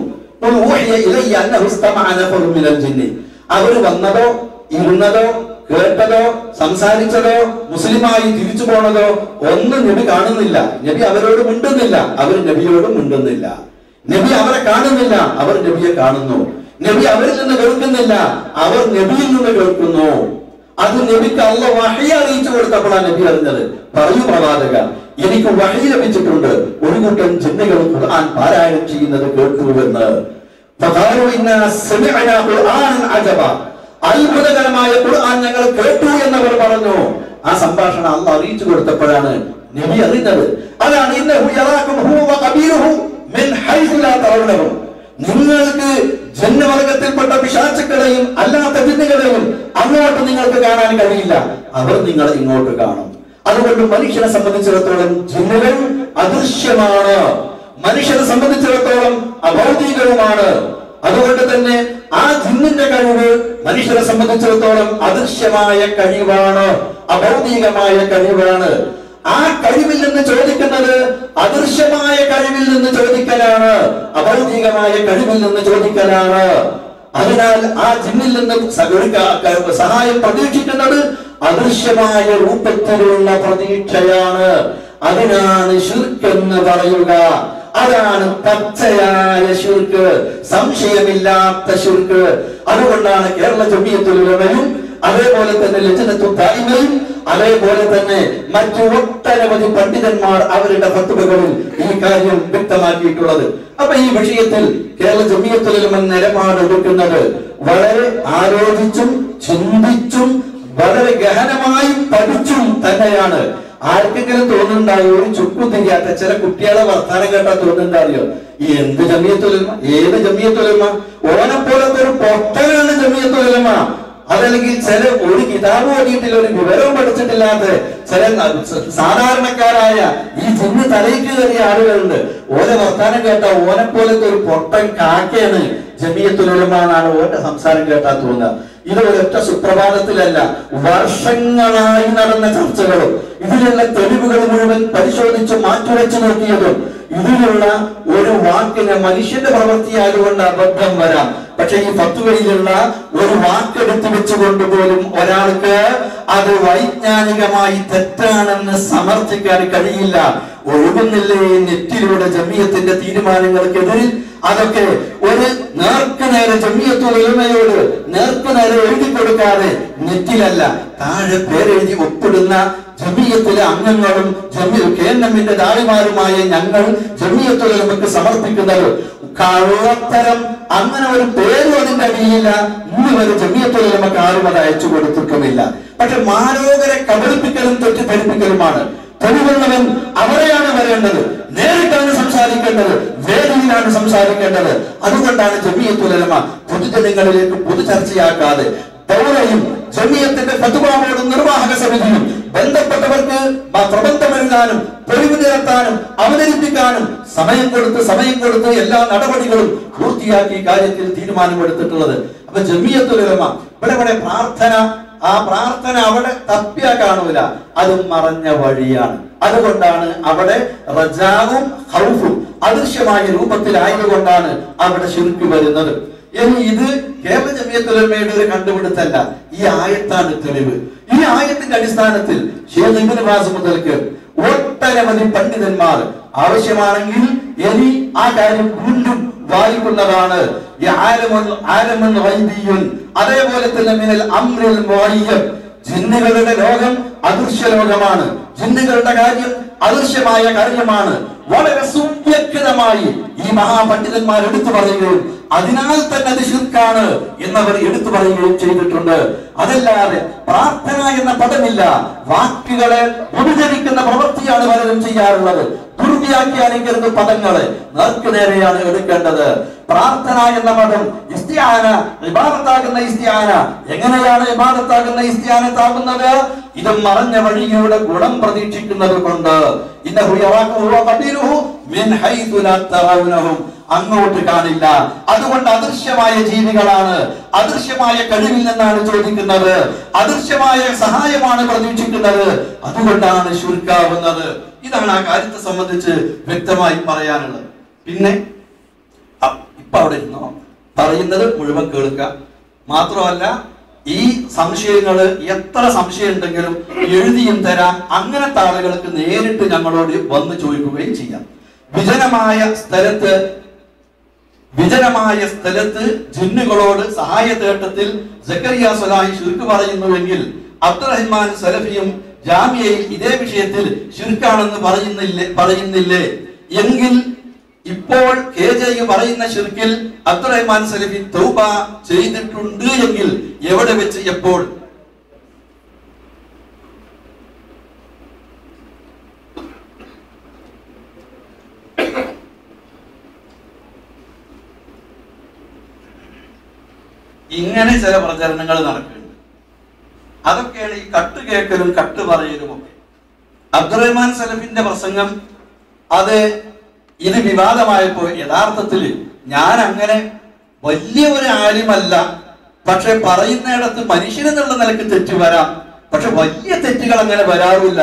അവര് വന്നതോ ഇരുന്നതോ കേട്ടതോ സംസാരിച്ചതോ മുസ്ലിമായി തിരിച്ചു പോണതോ ഒന്നും നബി കാണുന്നില്ല. നബി അവരോട് മിണ്ടുന്നില്ല, അവർ നബിയോട് മിണ്ടുന്നില്ല. നബി അവരെ കാണുന്നില്ല, അവർ നബിയെ കാണുന്നു. നബി അവരിൽ നിന്ന് കേൾക്കുന്നില്ല, അവർ നബിയിൽ നിന്ന് കേൾക്കുന്നു. അത് നബിക്ക് അല്ലാഹു വഹി അറിയിച്ചു കൊടുത്തപ്പോഴാണ് നബി അറിഞ്ഞത്. പറയൂ പ്രവാചക, എനിക്ക് വഹി ലഭിച്ചിട്ടുണ്ട്, ഒരു കൂട്ടം ജിന്നുകൾ ഖുർആൻ പാരായണം ചെയ്യുന്നത് കേട്ടുവെന്ന്. അത്ഭുതകരമായ ഖുർആൻ ഞങ്ങൾ കേട്ടു എന്നവർ പറഞ്ഞു. ആ സംഭാഷണം അല്ലാഹു അറിയിച്ചു കൊടുത്തപ്പോഴാണ് നബി അറിഞ്ഞത്. അതാണ് നിങ്ങൾക്ക് ജന്നവർഗത്തിൽപ്പെട്ട പിശാചുക്കളെയും അല്ലാത്ത ജിന്നുകളെയും അങ്ങോട്ട് നിങ്ങൾക്ക് കാണാൻ കഴിയില്ല, അവർ നിങ്ങളെ ഇങ്ങോട്ട് കാണും. അതുകൊണ്ട് മനുഷ്യനെ സംബന്ധിച്ചിടത്തോളം ജിന്നുകൾ അദൃശ്യമാണ്, മനുഷ്യനെ സംബന്ധിച്ചിടത്തോളം അഭൗതികവുമാണ്. അതുകൊണ്ട് തന്നെ ആ ജിന്നിന്റെ കഴിവ് മനുഷ്യരെ സംബന്ധിച്ചിടത്തോളം അദൃശ്യമായ കഴിവാണ്, അഭൗതികമായ കഴിവാണ്. ആ കഴിവിൽ നിന്ന് ചോദിക്കുന്നത് അദൃശ്യമായ കഴിവിൽ നിന്ന് ചോദിക്കലാണ്, അഭൗതികമായ കഴിവിൽ നിന്ന് ചോദിക്കലാണ്. അതിനാൽ ആ ജിന്നിൽ നിന്ന് സഹായം പ്രതീക്ഷിക്കുന്നത് അദൃശ്യമായ രൂപത്തിലുള്ള പ്രതീക്ഷയാണ്. അതിനാണ് ശിർക്ക് എന്ന് പറയുക. അതാണ് പച്ചയായ ശിർക്ക്, സംശയമില്ലാത്ത ശിർക്ക്. അതുകൊണ്ടാണ് കേരള ജമിയത്തുൽ ഉലമയും അതേപോലെ തന്നെ ലജ്നത്തുൽ ദായിമയും അതേപോലെ തന്നെ മറ്റു ഒട്ടനവധി പണ്ഡിതന്മാർ അവരുടെ ഫത്വകളിൽ ഈ കാര്യം വ്യക്തമാക്കിയിട്ടുള്ളത്. അപ്പൊ ഈ വിഷയത്തിൽ കേരള ജമിയത്തുൽ ഉലമ നിലപാടെടുക്കുന്നത് വളരെ ആലോചിച്ചും ചിന്തിച്ചും വളരെ ഗഹനമായും പഠിച്ചും തന്നെയാണ്. ആർക്കെങ്കിലും തോന്നുന്നുണ്ടായോ ഒരു ചുക്കും തിരിയാത്ത ചില കുട്ടികളെ വർത്താനം കേട്ടാൽ തോന്നുന്നുണ്ടായോ എന്ത് ജമിയത്തുൽ ഉലമ, ഏത് ജമിയത്തുൽ ഉലമ, ഓനെപ്പോലത്തെ ഒരു പൊട്ടനാണ് ജമിയത്തുൽ ഉലമ. അതല്ലെങ്കിൽ ചില ഒരു കിതാബ് ഓടിയിട്ടില്ല, ഒരു വിവരവും പഠിച്ചിട്ടില്ലാത്ത ചില സാധാരണക്കാരായ ഈ ജിന്ന് തലയ്ക്ക് കയറിയ ആളുകളുണ്ട്. ഓരോ വർത്താനം കേട്ടാ ഓനെപ്പോലത്തെ ഒരു പൊട്ടൻ കാക്കയാണ് ജമിയത്തുൽ ഉലമ എന്നാണ് ഓന്റെ സംസാരം കേട്ടാ തോന്നുക. ഇത് ഒരൊറ്റ സുപ്രഭാതത്തിലല്ല, വർഷങ്ങളായി നടന്ന ചർച്ചകളും ഇതിലുള്ള തെളിവുകൾ മുഴുവൻ പരിശോധിച്ച് മാറ്റുരച്ചു നോക്കിയതും ഇതിലുള്ള ഒരു വാക്കിന് മനുഷ്യന്റെ പ്രവൃത്തിയായതുകൊണ്ട് അബദ്ധം വരാം. പക്ഷെ ഈ ഫത്വയിലുള്ള ഒരു വാക്കെടുത്ത് വെച്ചുകൊണ്ട് പോലും ഒരാൾക്ക് അത് വൈജ്ഞാനികമായി തെറ്റാണെന്ന് സമർത്ഥിക്കാൻ കഴിയില്ല. ഒഴുകുന്നില്ലേ നെറ്റിലൂടെ ജമിയത്തിന്റെ തീരുമാനങ്ങൾക്കെതിരിൽ? അതൊക്കെ ഒരു നേർക്കുനേരെ ജമിയത്തുൽ ഉലമയോട് നേർക്കുനേരെ എഴുതി കൊടുക്കാതെ നെറ്റിലല്ല, താഴെ പേരെഴുതി ഒപ്പിടുന്ന ജമിയത്തിലെ അംഗങ്ങളും കേന്ദ്രമിന്റെ ദാഴിമാരുമായ ഞങ്ങൾ ജമിയത്തുൽ ഉലമക്ക് സമർപ്പിക്കുന്നത് കള്ളത്തരം അങ്ങനെ ഒരു പേരും അതിന്റെ അടിയില്ല. ഇന്ന് വരെ ജമിയത്തുൽ ഉലമക്ക് ആരും അത് അയച്ചു കൊടുത്തിട്ടുമില്ല. പക്ഷെ മാലോകരെ കബളിപ്പിക്കലും തെറ്റിദ്ധരിപ്പിക്കലുമാണ്. തെളിവുള്ളവൻ അവരെയാണ് വരേണ്ടത്, നേരിട്ടാണ് സംസാരിക്കേണ്ടത്, വേദിയിലാണ് സംസാരിക്കേണ്ടത്. അതുകൊണ്ടാണ് ജമിയത്തുൽ ഉലമ പൊതുജനങ്ങളിലേക്ക് പൊതുചർച്ചയാക്കാതെ ദൗറയും ജമിയത്തിന്റെ ഫത്വ ബോർഡും നിർവാഹക സമിതിയും ബന്ധപ്പെട്ടവർക്ക് പ്രബന്ധം എഴുതാനും തെളിവ് നിരത്താനും അവതരിപ്പിക്കാനും സമയം കൊടുത്ത് എല്ലാ നടപടികളും പൂർത്തിയാക്കി കാര്യത്തിൽ തീരുമാനമെടുത്തിട്ടുള്ളത്. അപ്പൊ ജമിയത്തുൽ ഉലമ ഇവിടെ പ്രാർത്ഥന, ആ പ്രാർത്ഥന അവിടെ തപ്പിയാ കാണൂല, അത് മറഞ്ഞ വഴിയാണ്. അതുകൊണ്ടാണ് അവിടെ റജാവും ഖൗഫും അദൃശ്യമായ രൂപത്തിലായതുകൊണ്ടാണ് അവിടെ ശിർക്ക് വരുന്നത്. ഇനി ഇത് കേരള ജമിയത്തുൽ ഉലമയുടെ ഒരു കണ്ടുപിടുത്തല്ല, ഈ ആയത്താണ് തെളിവ്. ഈ ആയത്തിന്റെ അടിസ്ഥാനത്തിൽ ശൈഖ് ഇബ്നു ബാസ് മുതൽക്ക് ഒട്ടനവധി പണ്ഡിതന്മാർ ആവശ്യമാണെങ്കിൽ ഇനി ആ കാര്യം വീണ്ടും വായിക്കുന്നതാണ്. അതേപോലെ തന്നെ മിനൽ അംറിൽ മുഅയ്യൻ, ജിന്നുകളുടെ ലോകം അദൃശ്യ ലോകമാണ്, ജിന്നുകളുടെ കാര്യം അദൃശ്യമായ കാര്യമാണ്. വളരെ സുവ്യക്തമായി ഈ മഹാപണ്ഡിതന്മാർ എടുത്തു പറയുകയും അതിനാൽ തന്നെ അത് ശിർക്കാണ് എന്നവർ എടുത്തു പറയുകയും ചെയ്തിട്ടുണ്ട്. അതല്ലാതെ പ്രാർത്ഥന എന്ന പദമില്ല, വാക്കുകളെ ഉപചരിക്കുന്ന പ്രവൃത്തിയാണ് പലരും ചെയ്യാറുള്ളത്. ദുർവ്യാഖ്യാനിക്കരുത് പദങ്ങളെ, നേർക്കുനേരെയാണ് എടുക്കേണ്ടത്. പ്രാർത്ഥന എന്ന പദം ഇസ്തിആന, ഇബാദത്താകുന്ന ഇസ്തിആന. എങ്ങനെയാണ് ഇബാദത്താകുന്ന ഇസ്തിആനത്താകുന്നത്? ഇത് മറഞ്ഞ വഴിയുടെ ഗുണം പ്രതീക്ഷിക്കുന്നത് കൊണ്ട്. ഇന്നഹു യറാകുഹു വഖബീലുഹു മിൻ ഹൈതു ലാ തറൗനഹും, അങ്ങോട്ട് കാണില്ല. അതുകൊണ്ട് അദൃശ്യമായ ജീവികളാണ്, അദൃശ്യമായ കഴിവിൽ നിന്നാണ് ചോദിക്കുന്നത്, അദൃശ്യമായ സഹായമാണ് പ്രതീക്ഷിക്കുന്നത്. അതുകൊണ്ടാണ് ശിർക്കാവുന്നത്. ഇതാണ് ആ കാര്യത്തെ സംബന്ധിച്ച് വ്യക്തമായി പറയാനുള്ളത്. പിന്നെ ഇപ്പൊ അവിടെ ഇരുന്നോ പറയുന്നത് മുഴുവൻ കേൾക്കുക. മാത്രമല്ല ഈ സംശയങ്ങൾ എത്ര സംശയം ഉണ്ടെങ്കിലും എഴുതിയും തരാം. അങ്ങനത്തെ ആളുകൾക്ക് നേരിട്ട് ഞങ്ങളോട് വന്ന് ചോദിക്കുകയും ചെയ്യാം. വിജനമായ സ്ഥലത്ത് ജിന്നുകളോട് സഹായ തേട്ടത്തിൽ സക്കരിയ സ്വലാഹി ശിർക്ക് പറയുന്നുവെങ്കിൽ അബ്ദുറഹ്മാൻ സലഫിയും ജാമിയയിൽ ഇതേ വിഷയത്തിൽ ശിർക്കാണെന്ന് പറയുന്നില്ലേ എങ്കിൽ ഇപ്പോൾ KJ പറയുന്ന ശിർക്കിൽ അബ്ദുറഹ്മാൻ സലഫി തൗബ ചെയ്തിട്ടുണ്ട് എങ്കിൽ എവിടെ വെച്ച് എപ്പോൾ? ഇങ്ങനെ ചില പ്രചരണങ്ങൾ നടക്കുന്നുണ്ട്. അതൊക്കെയാണ് ഈ കട്ട് കേൾക്കലും കട്ട് പറയലും ഒക്കെ. അബ്ദുറഹ്മാൻ സലഫിന്റെ പ്രസംഗം അത് ഇത് വിവാദമായപ്പോൾ യഥാർത്ഥത്തിൽ ഞാൻ അങ്ങനെ വലിയ ഒരു ആലിമല്ല, പക്ഷെ പറയുന്നിടത്ത് മനുഷ്യനെന്നുള്ള നിലക്ക് തെറ്റ് വരാം, പക്ഷെ വലിയ തെറ്റുകൾ അങ്ങനെ വരാറില്ല.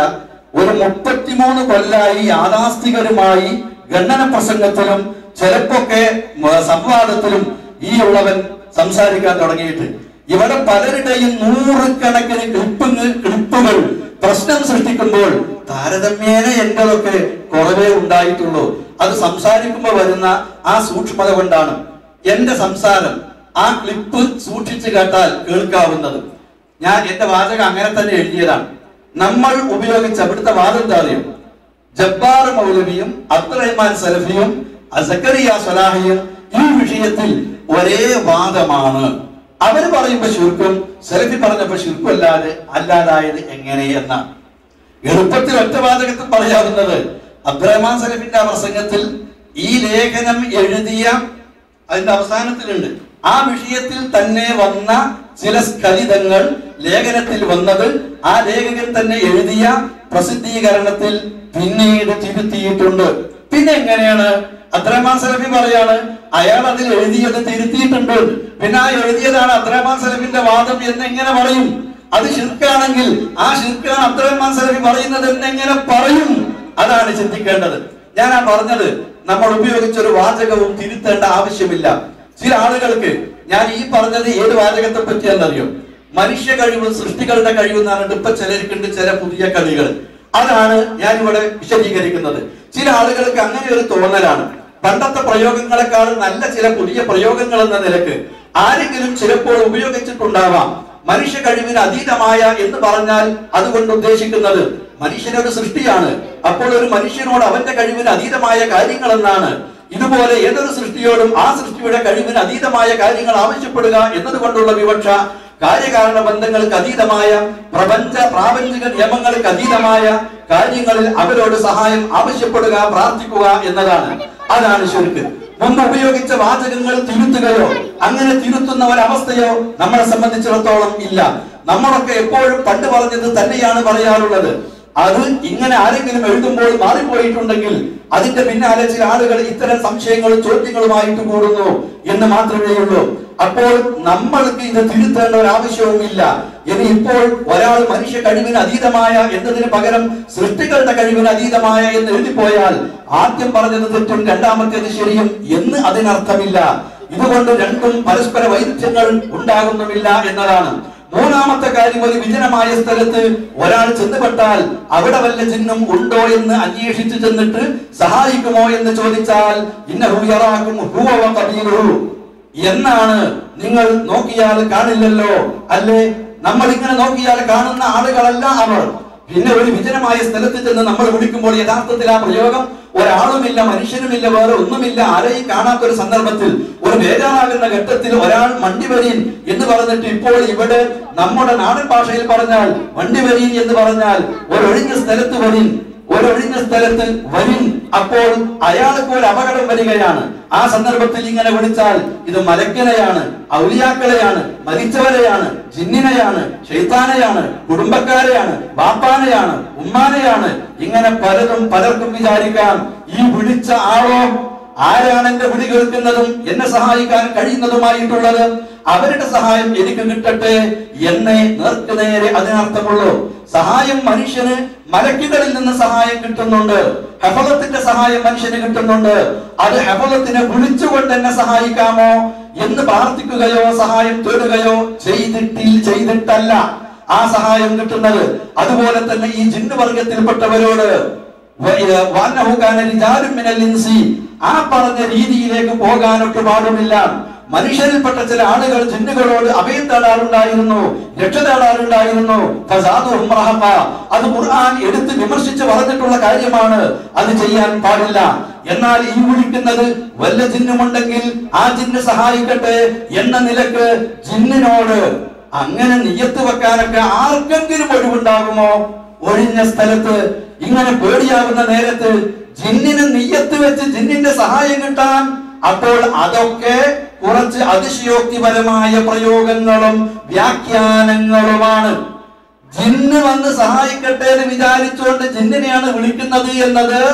ഒരു 33 കൊല്ലായി യാഥാസ്ഥികരുമായി ഗണ്ണന പ്രസംഗത്തിലും ചിലപ്പൊക്കെ സംവാദത്തിലും ഈ ഉള്ളവൻ സംസാരിക്കാൻ തുടങ്ങിയിട്ട് ഇവിടെ പലരുടെയും 100 കണക്കിന് ക്ലിപ്പുകൾ പ്രശ്നം സൃഷ്ടിക്കുമ്പോൾ താരതമ്യേന എന്റെതൊക്കെ കുറവേ ഉണ്ടായിട്ടുള്ളൂ. അത് സംസാരിക്കുമ്പോൾ വരുന്ന ആ സൂക്ഷ്മത കൊണ്ടാണ് എന്റെ സംസാരം ആ ക്ലിപ്പ് സൂക്ഷിച്ചു കേട്ടാൽ കേൾക്കാവുന്നത്. ഞാൻ എന്റെ വാചകം അങ്ങനെ തന്നെ എഴുതിയതാണ്. നമ്മൾ ഉപയോഗിച്ച ഇവിടുത്തെ വാദം എന്താ അറിയും? ജബ്ബാർ മൗലവിയും അബ്ദുറഹ്മാൻ സലഫിയും സക്കരിയ സ്വലാഹിയും ഈ വിഷയത്തിൽ ഒരേ വാദമാണ്. അവര് പറയുമ്പോ ശുർക്കും സലഫി പറഞ്ഞപ്പോ ശുർക്കും അല്ലാതായത് എങ്ങനെ എന്നാണ്. എളുപ്പത്തിൽ ഒറ്റ വാചകത്തിൽ പറയാവുന്നത് അബ്ദുറഹ്മാൻ സലഫിന്റെ പ്രസംഗത്തിൽ ഈ ലേഖനം എഴുതിയ അതിന്റെ അവസാനത്തിലുണ്ട്. ആ വിഷയത്തിൽ തന്നെ വന്ന ചില സ്ഖലിതങ്ങൾ ലേഖനത്തിൽ വന്നത് ആ ലേഖകൻ തന്നെ എഴുതിയ പ്രസിദ്ധീകരണത്തിൽ പിന്നീട് തിരുത്തിയിട്ടുണ്ട്. പിന്നെ എങ്ങനെയാണ്? അബ്ദുറഹ്മാൻ സലഫി പറയാണ് അയാൾ അതിൽ എഴുതിയത് തിരുത്തിയിട്ടുണ്ട്, പിന്നെ ആ എഴുതിയതാണ് അബ്ദുറഹ്മാൻ സലഫിന്റെ വാദം എന്നെങ്ങനെ പറയും? അത് ശിർക്കാണെങ്കിൽ ആ ശിർക്കാണ് അബ്ദുറഹ്മാൻ സലഫി പറയുന്നത് എന്നെങ്ങനെ പറയും? അതാണ് ചിന്തിക്കേണ്ടത്. ഞാൻ ആ പറഞ്ഞത് നമ്മൾ ഉപയോഗിച്ചൊരു വാചകവും തിരുത്തേണ്ട ആവശ്യമില്ല. ചില ആളുകൾക്ക് ഞാൻ ഈ പറഞ്ഞത് ഏത് വാചകത്തെ പറ്റിയാണെന്നറിയോ? മനുഷ്യ കഴിവ്, സൃഷ്ടികളുടെ കഴിവ് എന്ന് പറഞ്ഞിട്ട് ഇപ്പൊ ചിലർക്കുണ്ട് ചില പുതിയ കളികൾ. അതാണ് ഞാൻ ഇവിടെ വിശദീകരിക്കുന്നത്. ചില ആളുകൾക്ക് അങ്ങനെ ഒരു തോന്നലാണ്, പണ്ടത്തെ പ്രയോഗങ്ങളെക്കാൾ നല്ല ചില പുതിയ പ്രയോഗങ്ങൾ എന്ന നിലക്ക് ആരെങ്കിലും ചിലപ്പോൾ ഉപയോഗിച്ചിട്ടുണ്ടാവാം. മനുഷ്യ കഴിവിന് അതീതമായ എന്ന് പറഞ്ഞാൽ അതുകൊണ്ട് ഉദ്ദേശിക്കുന്നത് മനുഷ്യനൊരു സൃഷ്ടിയാണ്. അപ്പോൾ ഒരു മനുഷ്യനോട് അവന്റെ കഴിവിന് അതീതമായ കാര്യങ്ങൾ എന്നാണ്. ഇതുപോലെ ഏതൊരു സൃഷ്ടിയോടും ആ സൃഷ്ടിയുടെ കഴിവിന് അതീതമായ കാര്യങ്ങൾ ആവശ്യപ്പെടുക എന്നതുകൊണ്ടുള്ള വിവക്ഷ കാര്യകാരണ ബന്ധങ്ങൾക്ക് അതീതമായ പ്രാപഞ്ചിക നിയമങ്ങൾക്ക് അതീതമായ കാര്യങ്ങളിൽ അവരോട് സഹായം ആവശ്യപ്പെടുക, പ്രാർത്ഥിക്കുക എന്നതാണ്. അതാണ് ശിർക്ക്. മുമ്പ് ഉപയോഗിച്ച വാചകങ്ങൾ തിരുത്തുകയോ അങ്ങനെ തിരുത്തുന്ന ഒരവസ്ഥയോ നമ്മളെ സംബന്ധിച്ചിടത്തോളം ഇല്ല. നമ്മളൊക്കെ എപ്പോഴും പണ്ട് പറഞ്ഞത് തന്നെയാണ് പറയാറുള്ളത്. അത് ഇങ്ങനെ ആരെങ്കിലും എഴുതുമ്പോൾ മാറിപ്പോയിട്ടുണ്ടെങ്കിൽ അതിന്റെ പിന്നാലെ ചില ആളുകൾ ഇത്തരം സംശയങ്ങളും ചോദ്യങ്ങളുമായിട്ട് കൂടുന്നു എന്ന് മാത്രമേ ഉള്ളൂ. അപ്പോൾ നമ്മൾക്ക് ഇത് തിരുത്തേണ്ട ഒരു ആവശ്യവുമില്ല. ഇനി ഇപ്പോൾ ഒരാൾ മനുഷ്യ കഴിവിന് അതീതമായ എന്നതിന് പകരം സൃഷ്ടികളുടെ കഴിവിന് അതീതമായ എന്ന് എഴുതിപ്പോയാൽ ആദ്യം പറഞ്ഞത് തെറ്റും രണ്ടാമത്തേത് ശരിയും എന്ന് അതിനർത്ഥമില്ല. ഇതുകൊണ്ട് രണ്ടും പരസ്പര വൈരുദ്ധ്യങ്ങൾ ഉണ്ടാകുന്നുമില്ല എന്നതാണ്. മൂന്നാമത്തെ കാര്യം, ഒരു വിജനമായ സ്ഥലത്ത് ഒരാൾ ചെന്നുപെട്ടാൽ അവിടെ വല്ല ജിന്നും ഉണ്ടോ എന്ന് അന്വേഷിച്ചു ചെന്നിട്ട് സഹായിക്കുമോ എന്ന് ചോദിച്ചാൽ ഇന്നഹു യറാകും ഹുവ വഖബീലുഹു എന്നാണ്. നിങ്ങൾ നോക്കിയാൽ കാണില്ലല്ലോ, അല്ലേ? നമ്മൾ ഇങ്ങനെ നോക്കിയാൽ കാണുന്ന ആളുകളല്ല അവർ. പിന്നെ ഒരു വിജനമായ സ്ഥലത്ത് ചെന്ന് നമ്മൾ വിളിക്കുമ്പോൾ യഥാർത്ഥത്തിൽ ആ പ്രയോഗം ഒരാളുമില്ല, മനുഷ്യനുമില്ല, വേറെ ഒന്നുമില്ല, ആരെയും കാണാത്തൊരു സന്ദർഭത്തിൽ ഒരു ബേജാറാകുന്ന ഘട്ടത്തിൽ ഒരാൾ മണ്ടിവരീൻ എന്ന് പറഞ്ഞിട്ട് ഇപ്പോൾ ഇവിടെ നമ്മുടെ നാടൻ ഭാഷയിൽ പറഞ്ഞാൽ മണ്ടിവരീൻ എന്ന് പറഞ്ഞാൽ ഒരൊഴിഞ്ഞ സ്ഥലത്ത് വരീൻ, ഒരൊഴിഞ്ഞ സ്ഥലത്ത് വരിൻ. അപ്പോൾ അയാൾക്ക് ഒരു അപകടം വരികയാണ്. ആ സന്ദർഭത്തിൽ ഇങ്ങനെ വിളിച്ചാൽ ഇത് മലക്കനെയാണ്, ഔലിയാക്കളെയാണ്, മരിച്ചവരെയാണ്, ജിന്നിനെയാണ്, ശൈത്താനെയാണ്, കുടുംബക്കാരെയാണ്, ബാപ്പാനെയാണ്, ഉമ്മാനെയാണ്, ഇങ്ങനെ പലതും പലർക്കും വിചാരിക്കാം. ഈ വിളിച്ച ആളോ ആരാണ് എന്റെ വിളി കേൾക്കുന്നതും എന്നെ സഹായിക്കാൻ കഴിയുന്നതുമായിട്ടുള്ളത്? അവരുടെ സഹായം എനിക്ക് കിട്ടട്ടെ എന്നെ നേർക്കുനേരെ അതിനർത്ഥമുള്ളൂ. സഹായം മനുഷ്യന് മലക്കുകളിൽ നിന്ന് സഹായം കിട്ടുന്നുണ്ട്, ഹഫളത്തിന്റെ സഹായം മനുഷ്യന് കിട്ടുന്നുണ്ട്. അത് ഹഫളത്തിനെ വിളിച്ചുകൊണ്ട് എന്നെ സഹായിക്കാമോ എന്ന് പ്രാർത്ഥിക്കുകയോ സഹായം തേടുകയോ ചെയ്തിട്ടല്ല ആ സഹായം കിട്ടുന്നത്. അതുപോലെ തന്നെ ഈ ജിന്ന് വർഗത്തിൽപ്പെട്ടവരോട് ആ പറഞ്ഞ രീതിയിലേക്ക് പോകാനൊക്കെ പാടുമില്ല. മനുഷ്യരിൽപ്പെട്ട ചില ആളുകൾ ജിന്നുകളോട് അഭയം തേടാറുണ്ടായിരുന്നു, രക്ഷ തേടാറുണ്ടായിരുന്നു. അത് ഖുർആൻ എടുത്ത് വിമർശിച്ച് പറഞ്ഞിട്ടുള്ള കാര്യമാണ്, അത് ചെയ്യാൻ പാടില്ല. എന്നാൽ ഈ വിളിക്കുന്നത് വല്ല ജിന്നുമുണ്ടെങ്കിൽ ആ ജിന്ന് സഹായിക്കട്ടെ എന്ന നിലക്ക് ജിന്നിനോട് അങ്ങനെ നിയ്യത്ത് വെക്കാനൊക്കെ ആർക്കെങ്കിലും ഒഴിവുണ്ടാകുമോ? ഒഴിഞ്ഞ സ്ഥലത്ത് ഇങ്ങനെ പേടിയാവുന്ന നേരത്ത് ജിന്നിന് നിയ്യത്ത് വെച്ച് ജിന്നിന്റെ സഹായം കിട്ടാൻ? അപ്പോൾ അതൊക്കെ കുറച്ച് അതിശയോക്തിപരമായ പ്രയോഗങ്ങളും വ്യാഖ്യാനങ്ങളുമാണ്. ജിന്ന് വന്ന് സഹായിക്കട്ടെ എന്ന് വിചാരിച്ചുകൊണ്ട് ജിന്നിനെയാണ് വിളിക്കുന്നത് എന്നത്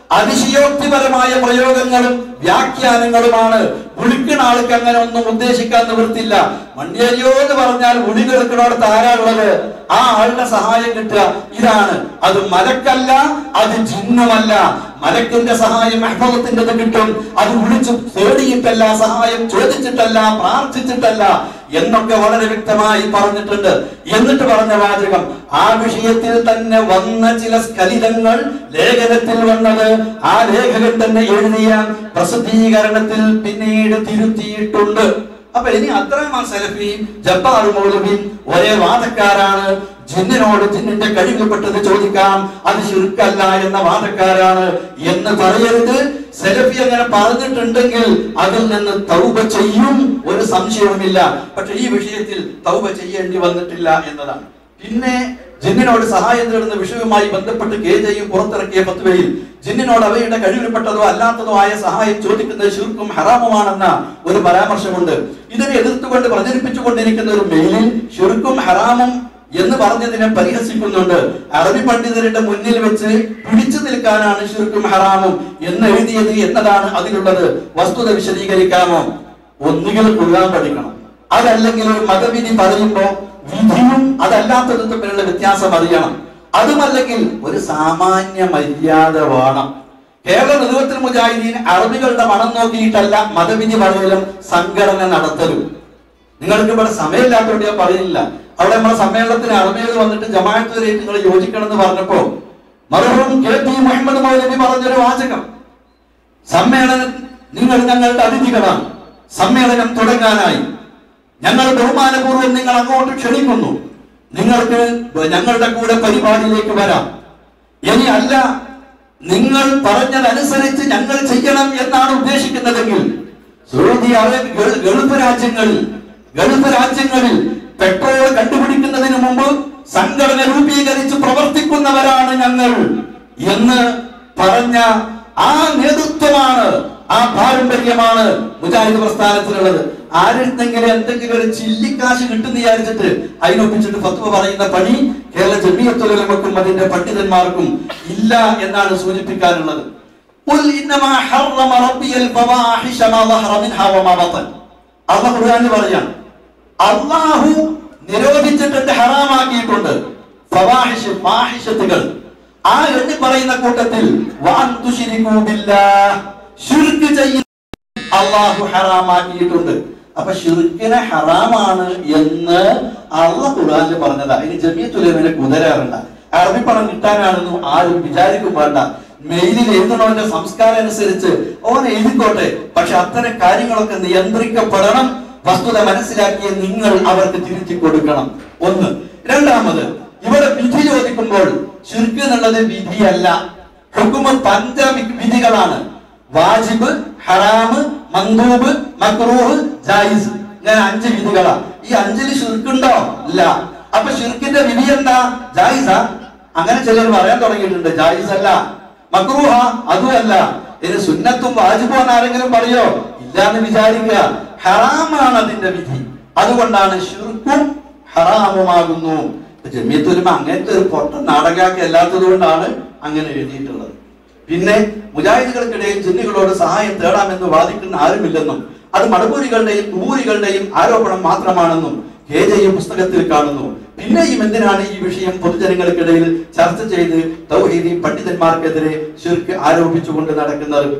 അതിശയോക്തിപരമായ പ്രയോഗങ്ങളും വ്യാഖ്യാനങ്ങളുമാണ്. വിളിക്കുന്ന ആൾക്ക് അങ്ങനെ ഒന്നും ഉദ്ദേശിക്കാൻ നിവൃത്തില്ല. മണ്ഡേരിയോ എന്ന് പറഞ്ഞാൽ ഉടി കേൾക്കുന്നോടത്ത് ആരാളുള്ളത്? ആ ആളുടെ സഹായം കിട്ടുക. ഇതാണ്. അത് മലക്കല്ല, അത് ജിന്നുമല്ല. മലക്കിന്റെ സഹായം അഹ്ഫദത്തിൻ്റെത് കിട്ടും. അത് വിളിച്ചു തേടിയിട്ടല്ല, സഹായം ചോദിച്ചിട്ടല്ല, പ്രാർത്ഥിച്ചിട്ടല്ല എന്നൊക്കെ വളരെ വ്യക്തമായി പറഞ്ഞിട്ടുണ്ട്. എന്നിട്ട് പറഞ്ഞ വാചകം, ആ വിഷയത്തിൽ തന്നെ വന്ന ചില സ്ഖലിതങ്ങൾ ലേഖനത്തിൽ വന്നത് ആ ലേഖകൻ തന്നെ എഴുതിയ പ്രസിദ്ധീകരണത്തിൽ പിന്നീട് തിരുത്തിയിട്ടുണ്ട്. അപ്പൊ ഇനി അബ്ദുറഹ്മാൻ സലഫിയും ജബ്ബാർ മൗലവിയും ഒരേ വാദക്കാരാണ്. ജിന്നിനോട് ജിന്നിന്റെ കഴിവിൽപ്പെട്ടത് ചോദിക്കാം, അത് ശിർക്കല്ല എന്ന വാദക്കാരാണ് എന്ന് പറയരുത്. സലഫി അങ്ങനെ പറഞ്ഞിട്ടുണ്ടെങ്കിൽ അതിൽ നിന്ന് തൗബ ചെയ്യും, ഒരു സംശയവുമില്ല. പക്ഷെ ഈ വിഷയത്തിൽ തൗബ ചെയ്യേണ്ടി വന്നിട്ടില്ല എന്നതാണ്. പിന്നെ ജിന്നിനോട് സഹായം തേടുന്ന വിഷയവുമായി ബന്ധപ്പെട്ട് KJ പുറത്തിറക്കിയ ഫത്വയിൽ ജിന്നിനോട് അവയുടെ കഴിവിൽപ്പെട്ടതോ അല്ലാത്തതോ ആയ സഹായം ചോദിക്കുന്നത് ശിർക്കും ഹറാമുമാണെന്ന ഒരു പരാമർശമുണ്ട്. ഇതിനെ എതിർത്തുകൊണ്ട് പ്രചരിപ്പിച്ചുകൊണ്ടിരിക്കുന്ന ഒരു മെയിലിൽ ശിർക്കും ഹറാമും എന്ന് പറഞ്ഞതിനെ പരിഹസിക്കുന്നുണ്ട്. അറബി പണ്ഡിതരുടെ മുന്നിൽ വെച്ച് പിടിച്ചു നിൽക്കാനാണ് ശിർക്കും ഹറാമും എന്ന് എഴുതിയത് എന്നതാണ് അതിലുള്ളത്. വസ്തുത വിശദീകരിക്കാമോ? ഒന്നുകിൽ ഖുർആൻ പഠിക്കണം, അതല്ലെങ്കിൽ ഒരു മതവിധി പറയുമ്പോ വിധിയും അതല്ലാത്തതും തമ്മിലുള്ള വ്യത്യാസം അറിയണം. അതുമല്ലെങ്കിൽ ഒരു സാമാന്യ മര്യാദ വേണം. കേരള നേതൃത്വത്തിൽ മുജാഹിദീൻ അറബികളുടെ മണം നോക്കിയിട്ടല്ല മതവിധി പറയലും സംഘടന നടത്തലും. നിങ്ങൾക്ക് ഇവിടെ സമയമില്ലാത്തതുകൊണ്ട് ഞാൻ പറയുന്നില്ല. അവിടെ നമ്മുടെ സമ്മേളനത്തിന് അറബികൾ വന്നിട്ട് ജമാഅത്തുകാരായിട്ട് നിങ്ങൾ യോജിക്കണം എന്ന് പറഞ്ഞപ്പോ മർഹൂം KP മുഹമ്മദ് മൗലവി പറഞ്ഞൊരു വാചകം, സമ്മേളനം നിങ്ങൾ ഞങ്ങളുടെ അതിഥികളാണ്, സമ്മേളനം തുടങ്ങാനായി ഞങ്ങൾ ബഹുമാനപൂർവ്വം നിങ്ങൾ അങ്ങോട്ട് ക്ഷണിക്കുന്നു, നിങ്ങൾക്ക് ഞങ്ങളുടെ കൂടെ പരിപാടിയിലേക്ക് വരാം. ഇനി അല്ല നിങ്ങൾ പറഞ്ഞതനുസരിച്ച് ഞങ്ങൾ ചെയ്യണം എന്നാണ് ഉദ്ദേശിക്കുന്നതെങ്കിൽ സൗദി അറേബ്യ ഗൾഫ് രാജ്യങ്ങളിൽ പെട്രോൾ കണ്ടുപിടിക്കുന്നതിന് മുമ്പ് സംഘടന രൂപീകരിച്ച് പ്രവർത്തിക്കുന്നവരാണ് ഞങ്ങൾ എന്ന് പറഞ്ഞ ആ നേതൃത്വമാണ്, ആ പാരമ്പര്യമാണ് മുജാഹിദ് പ്രസ്ഥാനത്തിനുള്ളത്. ആരെങ്കിലും എന്തെങ്കിലും ഒരു ചില്ലിക്കാശ് കിട്ടുന്ന വിചാരിച്ചിട്ട് അതിനൊപ്പിച്ചിട്ട് ഫത്വ പറയുന്ന പണി കേരള ജമിയത്തുൽ ഉലമക്കും അതിന്റെ പണ്ഡിതന്മാർക്കും ഇല്ല എന്നാണ് സൂചിപ്പിക്കാനുള്ളത്. അല്ലാഹു ഖുർആനിൽ പറയാണ്, അല്ലാഹു നിരോധിച്ചിട്ടുണ്ട്, ഹറാമാക്കിയിട്ടുണ്ട് ഫവാഹിഷ്, ഫാഹിഷത്തുകൾ. ആ എണ്ണി പറയുന്ന കൂട്ടത്തിൽ ശിർക്ക് ചെയ്യുന്ന അല്ലാഹു ഹറാമാക്കിയിട്ടുണ്ട്. അപ്പൊ ശിർക്കിനെ ഹറാമാണ് എന്ന് അല്ലാഹു ഖുർആനിൽ പറഞ്ഞതാ. ഇനി ജമിയത്തുൽ ഉലമയെ കുതിരാറുണ്ട, അറബി പണം കിട്ടാനാണെന്നും ആരും വിചാരിക്കും വേണ്ട. മെയിലിൽ എഴുതണോന്റെ സംസ്കാരം അനുസരിച്ച് ഓൻ എഴുതിക്കോട്ടെ, പക്ഷെ അത്തരം കാര്യങ്ങളൊക്കെ നിയന്ത്രിക്കപ്പെടണം. വസ്തുത മനസ്സിലാക്കിയ നിങ്ങൾ അവർക്ക് തിരുത്തി കൊടുക്കണം. ഒന്ന്. രണ്ടാമത്, ഇവിടെ വിധി ചോദിക്കുമ്പോൾ ശിർക്ക് എന്നുള്ളത് വിധിയല്ല, ഹുക്മ് വിധികളാണ്. വാജിബ്, ഹറാമ്, മന്ദൂബ്, മക്റൂഹ്, ജായിസ്, ഇങ്ങനെ 5 വിധികളാ. ഈ 5ൽ ശിർക്കുണ്ടോ? ഇല്ല. അപ്പൊ ശിർക്കിന്റെ വിധി എന്താ? ജായിസാ? അങ്ങനെ ചിലർ പറയാൻ തുടങ്ങിയിട്ടുണ്ട്. ജായിസ് അല്ല. മക്റൂഹ? അതുമല്ല. ഇനി സുന്നത്തും വാജിബും ആരെങ്കിലും പറയോ? ഇല്ലാന്ന് വിചാരിക്കുക. ഹറാമാണ് അതിന്റെ വിധി. അതുകൊണ്ടാണ് ശിർക്കും ഹറാമുമാകുന്നു. ജമിയത്തുൽ ഉലമ അങ്ങനത്തെ ഒരു പൊട്ട നാടകാക്കി അല്ലാത്തത് കൊണ്ടാണ് അങ്ങനെ എഴുതിയിട്ടുള്ളത്. പിന്നെ മുജാഹിദുകൾക്കിടയിൽ ജിന്നുകളോട് സഹായം തേടാമെന്ന് വാദിക്കുന്ന ആരുമില്ലെന്നും അത് മടപൂരികളുടെയും കുബൂരികളുടെയും ആരോപണം മാത്രമാണെന്നും KJ പുസ്തകത്തിൽ കാണുന്നു. പിന്നെയും എന്തിനാണ് ഈ വിഷയം പൊതുജനങ്ങൾക്കിടയിൽ ചർച്ച ചെയ്ത് തൗഹീദി പണ്ഡിതന്മാർക്കെതിരെ ശിർക്ക് ആരോപിച്ചുകൊണ്ട് നടക്കുന്നത്?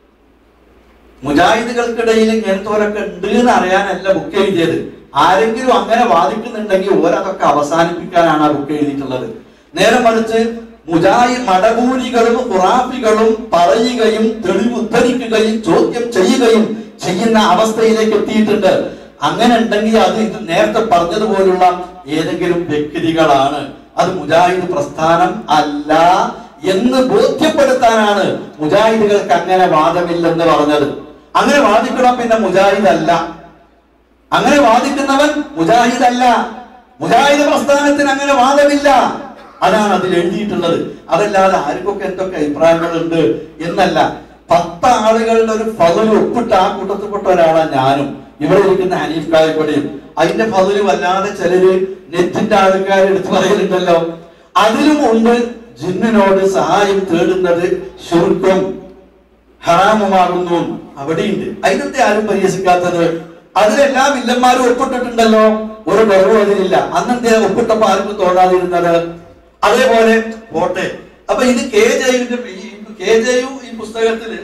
മുജാഹിദുകൾക്കിടയിൽ ഇങ്ങനത്തോരൊക്കെ ഉണ്ട് എന്ന് അറിയാനല്ല ബുക്ക് എഴുതിയത്. ആരെങ്കിലും അങ്ങനെ വാദിക്കുന്നുണ്ടെങ്കിൽ ഓരതൊക്കെ അവസാനിപ്പിക്കാനാണ് ആ ബുക്ക് എഴുതിയിട്ടുള്ളത്. നേരെ മറിച്ച് മടപൂരികളും ഖുറാഫികളും പറയുകയും തെളിവ് ഉദ്ധരിക്കുകയും ചോദ്യം ചെയ്യുകയും ചെയ്യുന്ന അവസ്ഥയിലേക്ക് എത്തിയിട്ടുണ്ട്. അങ്ങനെ ഉണ്ടെങ്കിൽ അത് ഇത് നേരത്തെ പറഞ്ഞതുപോലുള്ള ഏതെങ്കിലും വ്യക്തികളാണ്, അത് മുജാഹിദ് പ്രസ്ഥാനം അല്ല എന്ന് ബോധ്യപ്പെടുത്താനാണ് മുജാഹിദുകൾക്ക് അങ്ങനെ വാദമില്ലെന്ന് പറഞ്ഞത്. അങ്ങനെ വാദിക്കണം പിന്നെ മുജാഹിദ് അല്ല, അങ്ങനെ വാദിക്കുന്നവൻ മുജാഹിദ് അല്ല. മുജാഹിദ് പ്രസ്ഥാനത്തിന് അങ്ങനെ വാദമില്ല, അതാണ് അതിൽ എഴുതിയിട്ടുള്ളത്. അതല്ലാതെ ആർക്കൊക്കെ എന്തൊക്കെ അഭിപ്രായങ്ങളുണ്ട് എന്നല്ല. 10 ആളുകളുടെ ഒരു ഫള് ഒപ്പിട്ട് ആ കൂട്ടത്തിൽപ്പെട്ട ഒരാളാണ് ഞാനും. ഇവിടെ ഇരിക്കുന്ന ഹനീഫ് കായക്കൊടിയും. അതിന്റെ ഫള് വല്ലാതെ ചിലര് നെറ്റിന്റെ ആൾക്കാർ എടുത്തു പറയുന്നുണ്ടല്ലോ. അതിലും ഉണ്ട് ജിന്നിനോട് സഹായം തേടുന്നത് ശിർക്കും ഹറാമുമാകുന്നു. അവിടെയുണ്ട്. അതിനത്തെ ആരും പരിഹസിക്കാത്തത്? അതിലെല്ലാം വില്ലന്മാരും ഒപ്പിട്ടിട്ടുണ്ടല്ലോ, ഒരു കുറവും അതിലില്ല. അന്നത്തെ ഒപ്പിട്ടപ്പോ ആർക്കും തോന്നാതിരുന്നത്. അതേപോലെ പോട്ടെ. അപ്പൊ ഇത് KJU ഈ പുസ്തകത്തില്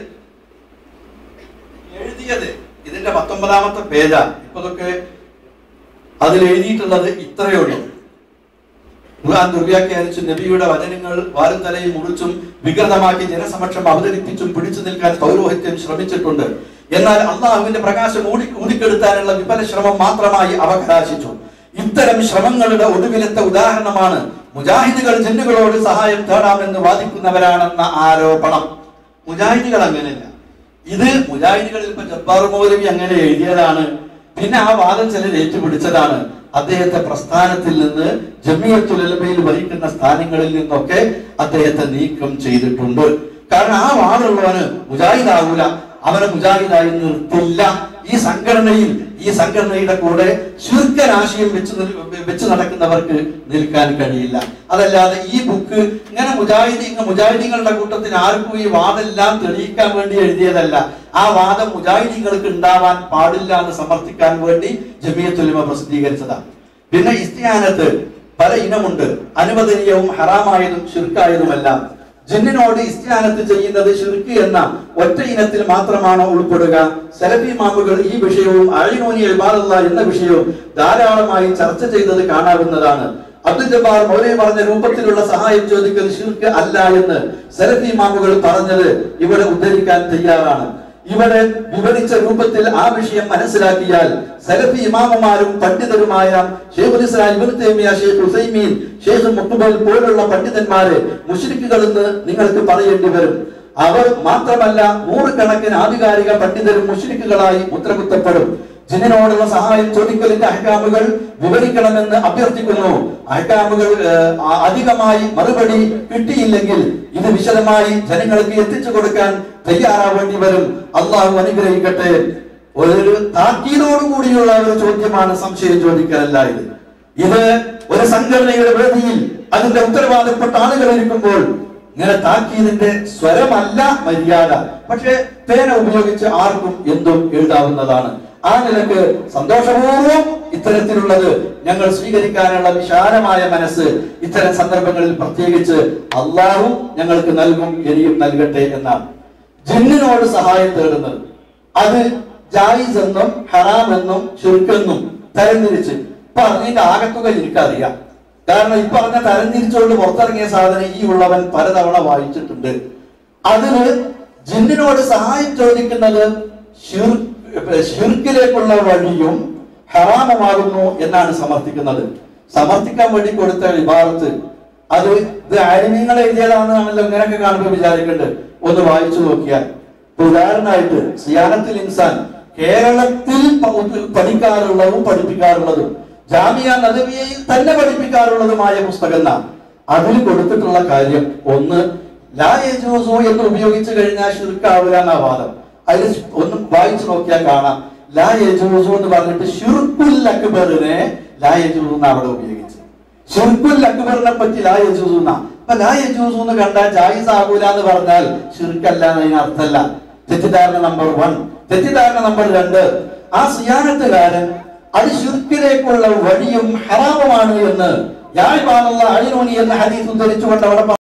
എഴുതിയത് ഇതിന്റെ 19ാമത്തെ പേജാ. ഇപ്പൊതൊക്കെ അതിൽ എഴുതിയിട്ടുള്ളത് ഇത്രയേ ഉള്ളൂ. ഖുർആൻ ദുർവ്യാഖ്യാനിച്ചു, നബിയുടെ വചനങ്ങൾ വാലും തലയും മുറിച്ചും വികൃതമാക്കി ജനസമക്ഷം അവതരിപ്പിച്ചും പിടിച്ചു നിൽക്കാൻ പൗരോഹിത്യം ശ്രമിച്ചിട്ടുണ്ട്. എന്നാൽ അള്ളാഹുവിന്റെ പ്രകാശം ഊതിക്കെടുത്താനുള്ള വിഫല ശ്രമം മാത്രമായി അവ കലാശിച്ചു. ഇത്തരം ശ്രമങ്ങളുടെ ഒടുവിലത്തെ ഉദാഹരണമാണ് മുജാഹിദുകൾ ജിന്നുകളോട് സഹായം തേടാമെന്ന് വാദിക്കുന്നവരാണെന്ന ആരോപണം. മുജാഹിദുകൾ അങ്ങനെയല്ല. ഇത് മുജാഹിദുകളിൽ ഇപ്പൊ ജബ്ബാർ മൗലവി അങ്ങനെ എഴുതിയതാണ്. പിന്നെ ആ വാദം ചിലർ ഏറ്റുപിടിച്ചതാണ്. അദ്ദേഹത്തെ പ്രസ്ഥാനത്തിൽ നിന്ന് ജമിയത്തുൽ ഉലമയിൽ വഹിക്കുന്ന സ്ഥാനങ്ങളിൽ നിന്നൊക്കെ അദ്ദേഹത്തെ നീക്കം ചെയ്തിട്ടുണ്ട്. കാരണം ആ വാദമുള്ളവന് മുജാഹിദാവൂല, അവനെ മുജാഹിദായി നിർത്തില്ല. ഈ സംഘടനയുടെ കൂടെ ശിർക്കനാശയം വെച്ച് നടക്കുന്നവർക്ക് നിൽക്കാൻ കഴിയില്ല. അതല്ലാതെ ഈ ബുക്ക് ഇങ്ങനെ മുജാഹിദീങ്ങളുടെ കൂട്ടത്തിൽ ആർക്കും ഈ വാദമെല്ലാം തെളിയിക്കാൻ വേണ്ടി എഴുതിയതല്ല. ആ വാദം മുജാഹിദീങ്ങൾക്ക് ഉണ്ടാവാൻ പാടില്ല എന്ന് സമർത്ഥിക്കാൻ വേണ്ടി ജമിയത്തുൽ ഉലമ പ്രസിദ്ധീകരിച്ചതാണ്. പിന്നെ ഇസ്തിആനത്ത് പല ഇനമുണ്ട്. അനുവദനീയവും ഹറാമായതും ശിർക്കായതുമെല്ലാം. ജിന്നിനോട് ഇസ്തിആനത്ത് ചെയ്യുന്നത് ശിർക്ക് എന്ന ഒറ്റ ഇനത്തിൽ മാത്രമാണോ ഉൾപ്പെടുക? സലഫി ഇമാമുകൾ ഈ വിഷയവും അഅ്നൂനി ഇബാദല്ലാഹ് എന്ന വിഷയവും ധാരാളമായി ചർച്ച ചെയ്തത് കാണാവുന്നതാണ്. അബ്ദുൽ ജബ്ബാർ മൗലവി പറഞ്ഞ രൂപത്തിലുള്ള സഹായം ചോദിക്കൽ ശിർക്ക് അല്ല എന്ന് സലഫി ഇമാമുകൾ പറഞ്ഞത് ഇവിടെ ഉദ്ധരിക്കാൻ തയ്യാറാണ്. ഇവിടെ വിവരിച്ച രൂപത്തിൽ ആ വിഷയം മനസ്സിലാക്കിയാൽ സലഫി ഇമാമുമാരും പണ്ഡിതരുമായ ശൈഖുൽ ഇസ്ലാം Ibn Taymiyya, Sheikh Uthaymeen, Sheikh Muqbil പോലുള്ള പണ്ഡിതന്മാരെ മുശ്രിക്കുകളെന്ന് നിങ്ങൾക്ക് പറയേണ്ടി വരും. അവർ മാത്രമല്ല നൂറുകണക്കിന് ആധികാരിക പണ്ഡിതരും മുശ്രിക്കുകളായി മുദ്രകുത്തപ്പെടും. ജിന്നിനോടുള്ള സഹായം ചോദിക്കലിന്റെ അഹ്കാമുകൾ വിവരിക്കണമെന്ന് അഭ്യർത്ഥിക്കുന്നു. അഹ്കാമുകൾ അധികമായി മറുപടി കിട്ടിയില്ലെങ്കിൽ ഇത് വിശദമായി ജനങ്ങൾക്ക് എത്തിച്ചു കൊടുക്കാൻ തയ്യാറാവേണ്ടി വരും. അള്ളാഹു അനുഗ്രഹിക്കട്ടെ. ഒരു താക്കീതോടുകൂടിയുള്ള ഒരു ചോദ്യമാണ്, സംശയം ചോദിക്കലല്ല ഇത് ഒരു സംഘടനയുടെ വേദിയിൽ അതിന്റെ ഉത്തരവാദപ്പെട്ട ആളുകൾ ഇരിക്കുമ്പോൾ ഇങ്ങനെ താക്കീതിന്റെ സ്വരമല്ല മര്യാദ. പക്ഷെ പേന ഉപയോഗിച്ച് ആർക്കും എന്തും എഴുതാവുന്നതാണ്. ആ നിലക്ക് സന്തോഷപൂർവ്വം ഇത്തരത്തിലുള്ളത് ഞങ്ങൾ സ്വീകരിക്കാനുള്ള വിശാലമായ മനസ്സ് ഇത്തരം സന്ദർഭങ്ങളിൽ പ്രത്യേകിച്ച് അള്ളാഹു ഞങ്ങൾക്ക് നൽകും, ഇനിയും നൽകട്ടെ എന്നാണ്. ജിന്നിനോട് സഹായം തേടുന്നത് അത് ജായിസ് എന്നും ഹറാം എന്നും ശിർക്കെന്നും തരംതിരിച്ച് പറഞ്ഞതിന്റെ ആകത്തുക എനിക്കറിയാം. കാരണം ഈ പറഞ്ഞ തരംതിരിച്ചുകൊണ്ട് പുറത്തിറങ്ങിയ സാധനം ഈ ഉള്ളവൻ പലതവണ വായിച്ചിട്ടുണ്ട്. അതിന് ജിന്നിനോട് സഹായം ചോദിക്കുന്നത് ശിർക്കിലേക്കുള്ള വഴിയും ഹറാമുമാകുന്നു എന്നാണ് സമർത്ഥിക്കുന്നത്. സമർത്ഥിക്കാൻ വേണ്ടി കൊടുത്ത ഇബാറത്ത് അത് ഇത് ആലിമീങ്ങൾ എഴുതിയതാണെന്നാണല്ലോ ഇങ്ങനെയൊക്കെ കാണുമ്പോൾ വിചാരിക്കേണ്ടത്. ഒന്ന് വായിച്ചു നോക്കിയാൽ ഉദാഹരണമായിട്ട് സിയാനത്തുൽ ഇൻസാൻ കേരളത്തിൽ പഠിക്കാറുള്ളതും പഠിപ്പിക്കാറുള്ളതും ജാമിയ നദവിയയിൽ തന്നെ പഠിപ്പിക്കാറുള്ളതുമായ പുസ്തകം. അതിൽ കൊടുത്തിട്ടുള്ള കാര്യം ഒന്ന്, ലാ യജൂസു എന്ന് ഉപയോഗിച്ചു കഴിഞ്ഞാൽ ശിർക്കാവില്ല എന്ന വാദം. അതിൽ ഒന്ന് വായിച്ചു നോക്കിയാൽ കാണാം. ലാ യജൂസു എന്ന് പറഞ്ഞിട്ട് ശിർക്കുൽ അക്ബറിനെ ലാ യജൂസു എന്ന് അവിടെ ഉപയോഗിച്ചു. ശിർക്കുൽ അക്ബറിനെ പറ്റി ലാ യജൂസു എന്നാ. അപ്പൊ ലാ യജൂസു എന്ന് കണ്ടാൽ ജായിസ് ആകൂല എന്ന് പറഞ്ഞാൽ ശിർക്കല്ല എന്നതിന് അർത്ഥമല്ല. തെറ്റിദ്ധാരണ നമ്പർ 1. തെറ്റിദ്ധാരണ നമ്പർ 2, ആ സിയാനത്തുകാരൻ അത് ശിർക്കിലേക്കുള്ള വഴിയും ഹറാമുമാണ് എന്ന് യാ ഇബാദല്ലാഹ് അഅ്നൂനി എന്ന ഹദീസ് ഉദ്ധരിച്ചുകൊണ്ട് അവിടെ